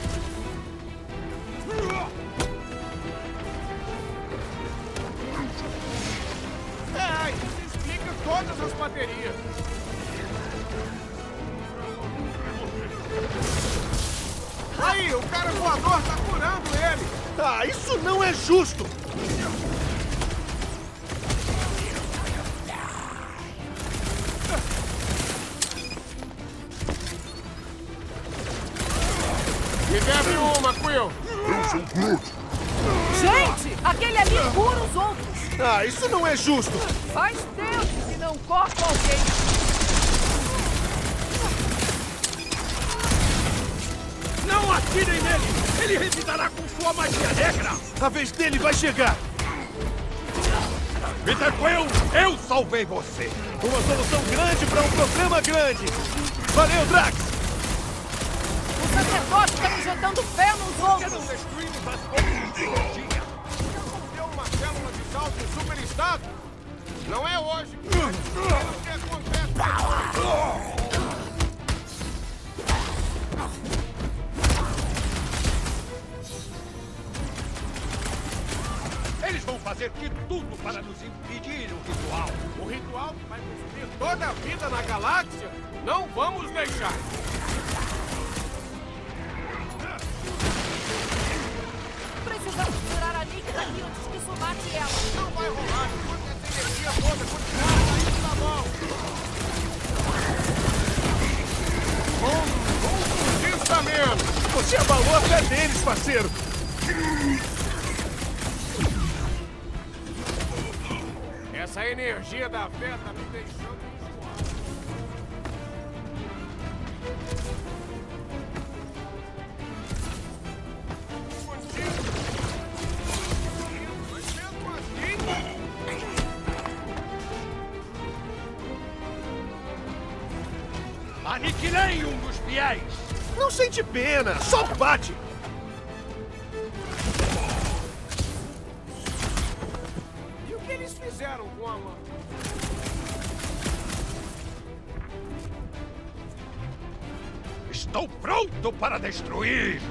Speaker 2: Isso explica todas as baterias. Aí, o cara voador tá curando ele.
Speaker 5: Ah, isso não é justo.
Speaker 2: Me deve uma, Quill.
Speaker 9: Eu sou Groot.
Speaker 4: Gente, aquele ali cura os outros.
Speaker 5: Ah, isso não é justo.
Speaker 4: Faz tempo que não corta alguém.
Speaker 11: Não atirem nele! Ele revidará com sua magia negra!
Speaker 5: A vez dele vai chegar.
Speaker 11: Peter Quill, eu salvei você!
Speaker 5: Uma solução grande para um problema grande. Valeu, Drax!
Speaker 4: O sacerdote está injetando fé nos outros.
Speaker 11: Não destruímos as coisas de energia!
Speaker 2: Deu uma célula de salto em super estado. Não é hoje que vai descobrir o que acontece depois.
Speaker 11: Eles vão fazer de tudo para nos impedir o ritual.
Speaker 2: O ritual que vai construir toda a vida na galáxia? Não vamos deixar.
Speaker 4: Precisamos tirar a Nick daqui antes que isso mate ela.
Speaker 2: Não vai rolar enquanto essa energia toda continuar saindo da mão. Bom pensamento.
Speaker 5: Você abalou a fé deles, parceiro.
Speaker 2: Essa energia da fé tá me deixando enjoado.
Speaker 11: Aniquilei um dos fiéis!
Speaker 5: Não sente pena, só bate!
Speaker 2: E o que eles fizeram com a mão?
Speaker 11: Estou pronto para destruir!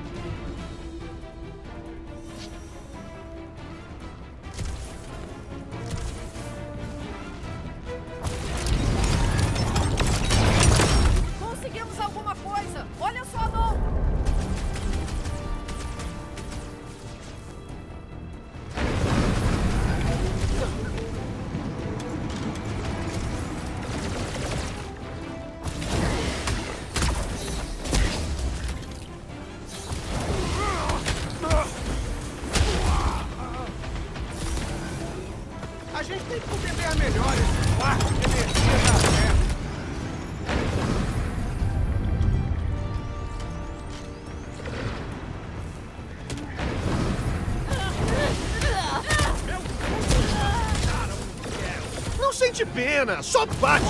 Speaker 4: Conseguimos alguma coisa! Olha só a mão!
Speaker 2: A gente tem que entender melhor esse quarto de energia da fé.
Speaker 5: Não sente pena, só bate!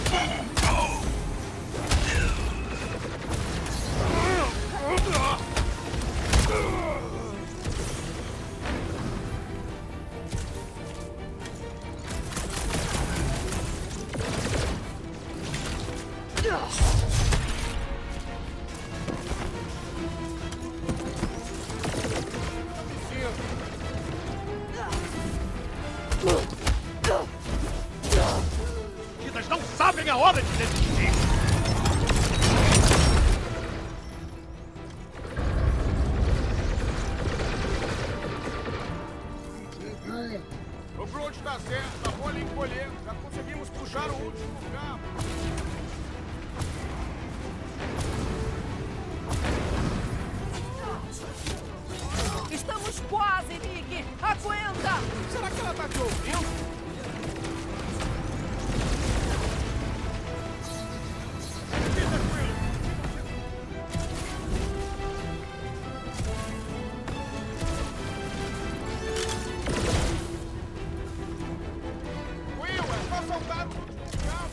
Speaker 11: Eles não sabem a hora de desistir!
Speaker 2: O Groot tá certo, tá bolha encolhendo. Já conseguimos puxar o último cabo.
Speaker 4: Estamos quase, Nick! Aguenta!
Speaker 2: Será que ela tá te ouvindo? Will, é só soltar o último cabo.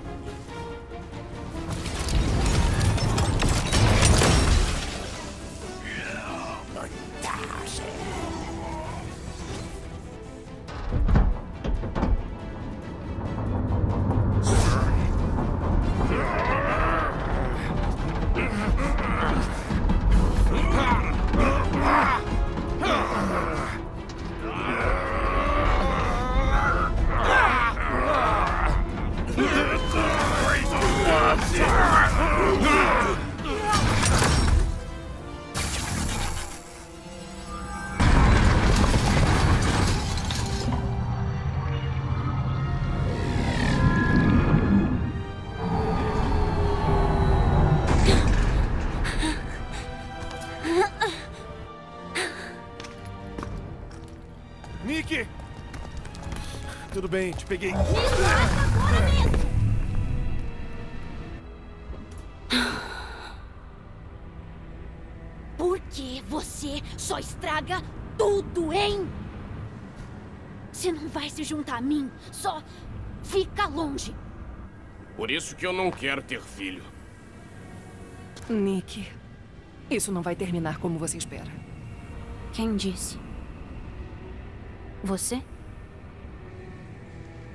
Speaker 5: Nick! Tudo bem, te peguei.
Speaker 12: Por que você só estraga tudo, hein? Você não vai se juntar a mim, só fica longe.
Speaker 2: Por isso que eu não quero ter filho.
Speaker 4: Nick, isso não vai terminar como você espera.
Speaker 12: Quem disse? Você?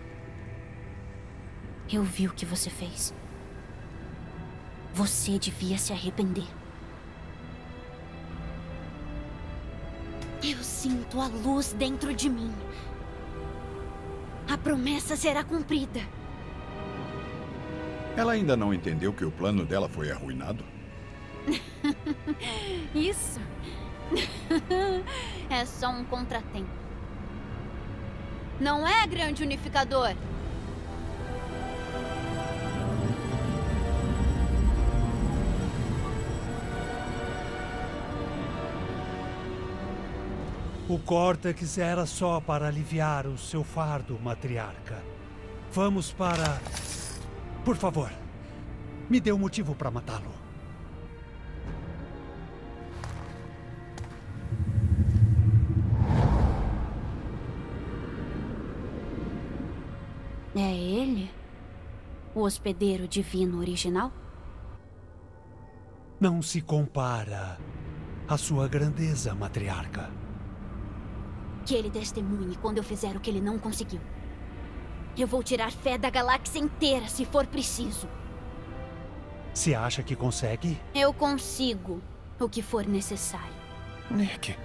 Speaker 12: Eu vi o que você fez. Você devia se arrepender. Eu sinto a luz dentro de mim. A promessa será cumprida.
Speaker 3: Ela ainda não entendeu que o plano dela foi arruinado?
Speaker 12: Isso. É só um contratempo. Não é, grande unificador?
Speaker 10: O Cortex era só para aliviar o seu fardo, matriarca. Vamos para... Por favor, me dê um motivo para matá-lo.
Speaker 12: É ele? O hospedeiro divino original?
Speaker 10: Não se compara à sua grandeza, matriarca.
Speaker 12: Que ele testemunhe quando eu fizer o que ele não conseguiu. Eu vou tirar fé da galáxia inteira, se for preciso.
Speaker 10: Se acha que consegue?
Speaker 12: Eu consigo o que for necessário.
Speaker 5: Nick.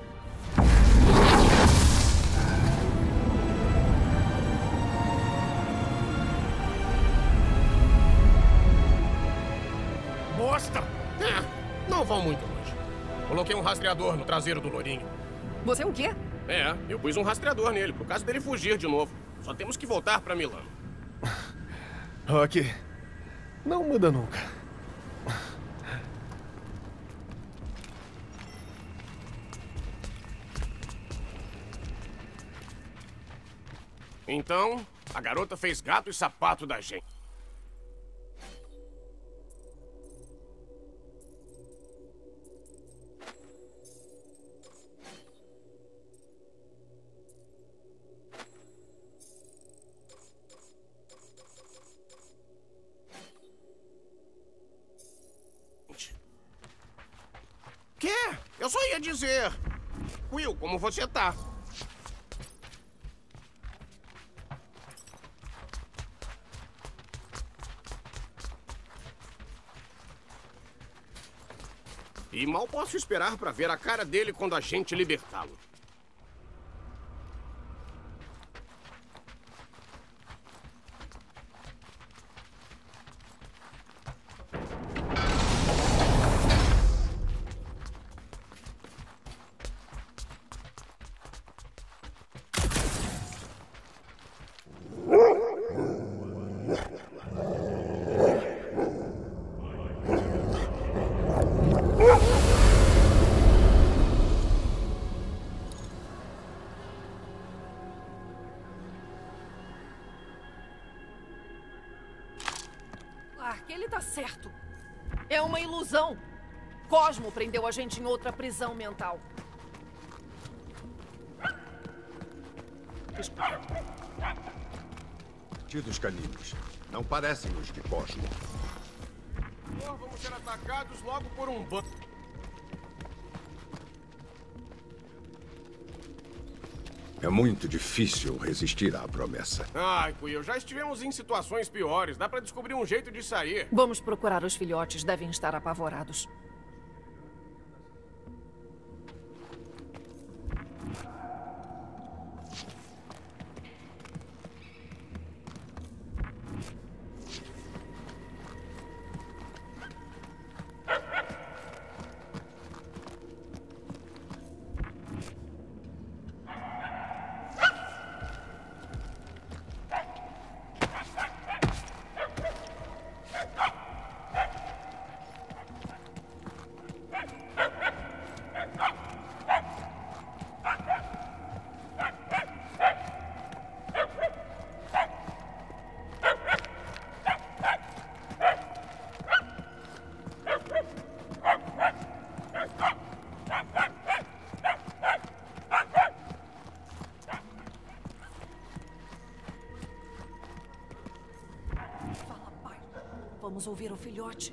Speaker 2: Bosta! Não vão muito longe. Coloquei um rastreador no traseiro do lourinho.
Speaker 4: Você é o quê?
Speaker 2: É, eu pus um rastreador nele, por caso dele fugir de novo. Só temos que voltar pra Milano.
Speaker 5: Rock, não muda nunca.
Speaker 2: Então, a garota fez gato e sapato da gente. Quê? Eu só ia dizer. Will, como você tá? E mal posso esperar pra ver a cara dele quando a gente libertá-lo.
Speaker 4: Ele tá certo. É uma ilusão. Cosmo prendeu a gente em outra prisão mental.
Speaker 3: Tidos caninos. Não parecem os de Cosmo.
Speaker 2: Vamos ser atacados logo por um bando.
Speaker 3: É muito difícil resistir à promessa.
Speaker 2: Ai, Quill, já estivemos em situações piores. Dá pra descobrir um jeito de sair.
Speaker 4: Vamos procurar os filhotes. Devem estar apavorados. Vamos ouvir o filhote.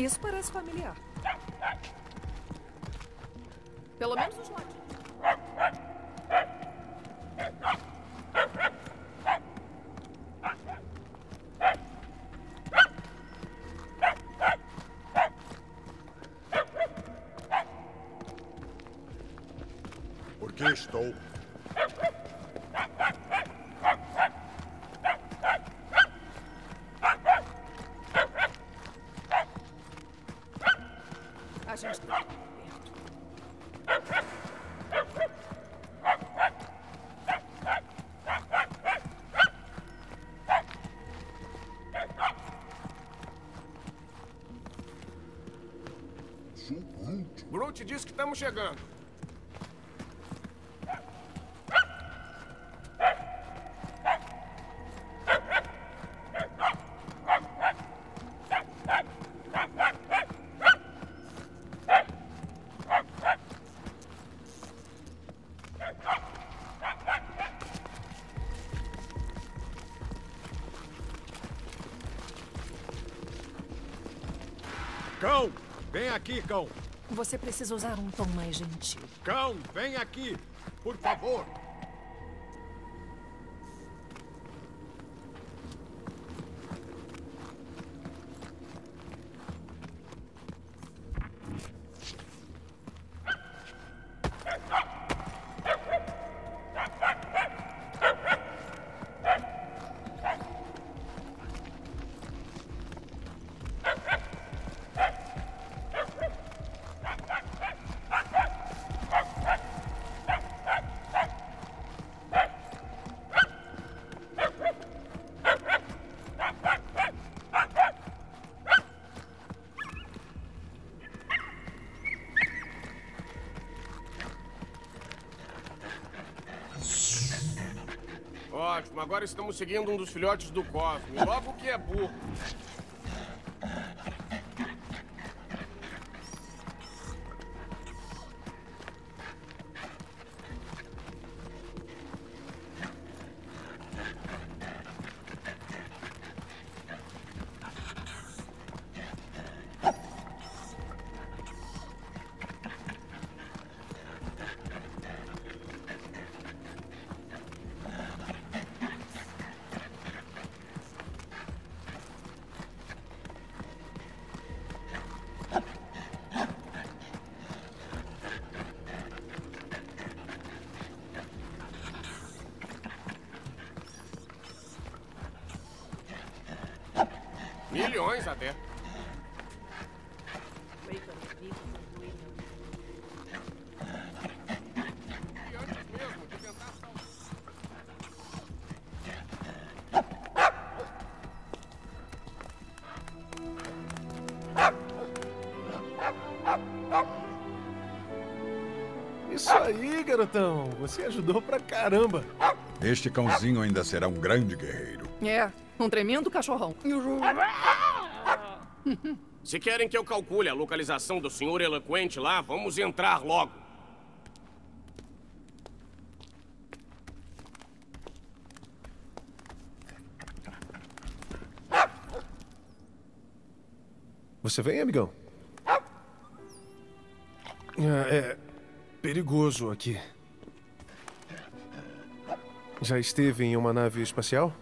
Speaker 4: Isso parece familiar. Pelo menos os lados.
Speaker 3: Por que estou?
Speaker 4: A gente tá perto.
Speaker 2: Groot disse que estamos chegando.
Speaker 11: Cão! Vem aqui, cão!
Speaker 4: Você precisa usar um tom mais gentil.
Speaker 11: Cão, vem aqui! Por favor!
Speaker 2: Ótimo, agora estamos seguindo um dos filhotes do Cosmo. E logo que é burro. Milhões até. E antes mesmo de tentar salvar.
Speaker 5: Isso aí, garotão. Você ajudou pra caramba.
Speaker 3: Este cãozinho ainda será um grande guerreiro.
Speaker 4: É, um tremendo cachorrão.
Speaker 2: Se querem que eu calcule a localização do Sr. Eloquente lá, vamos entrar logo.
Speaker 5: Você vem, amigão? É perigoso aqui. Já esteve em uma nave espacial?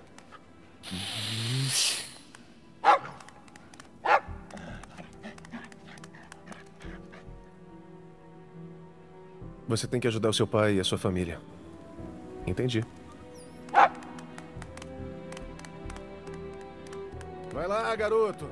Speaker 5: Você tem que ajudar o seu pai e a sua família. Entendi. Vai lá, garoto.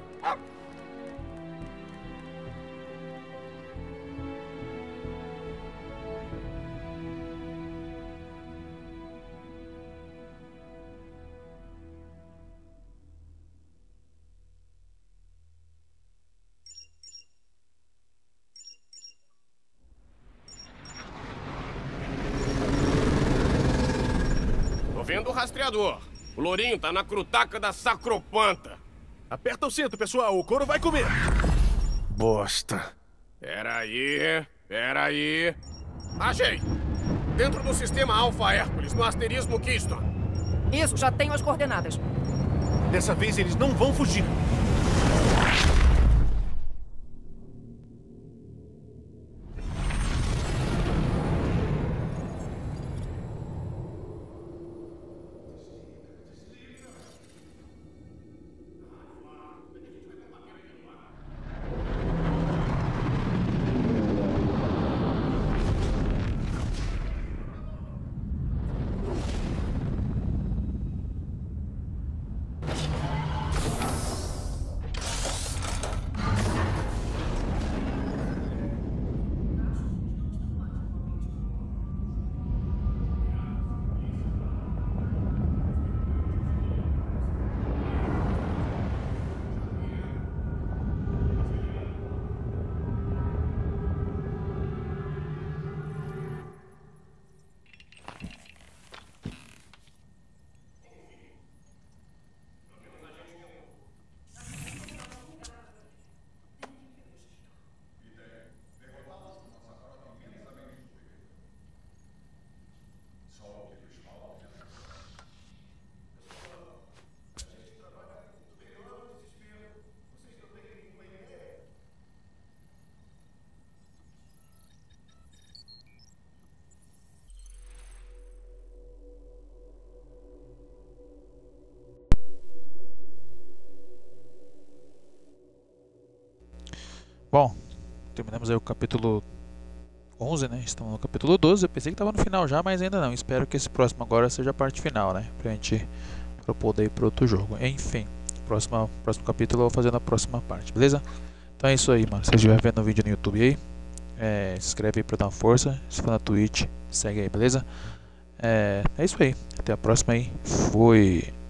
Speaker 2: Vendo o rastreador. O lourinho tá na crutaca da Sacropanta.
Speaker 5: Aperta o cinto, pessoal. O couro vai comer. Bosta.
Speaker 2: Peraí. Achei. Dentro do sistema Alpha Hércules, no asterismo Keystone.
Speaker 4: Isso, já tenho as coordenadas.
Speaker 5: Dessa vez eles não vão fugir.
Speaker 1: Bom, terminamos aí o capítulo 11, né? Estamos no capítulo 12. Eu pensei que estava no final já, mas ainda não. Espero que esse próximo agora seja a parte final, né? Pra gente poder ir para outro jogo. Enfim, próximo capítulo eu vou fazer na próxima parte, beleza? Então é isso aí, mano. Se você estiver vendo o vídeo no YouTube aí, se inscreve aí pra dar uma força. Se for na Twitch, segue aí, beleza? É isso aí. Até a próxima aí. Fui!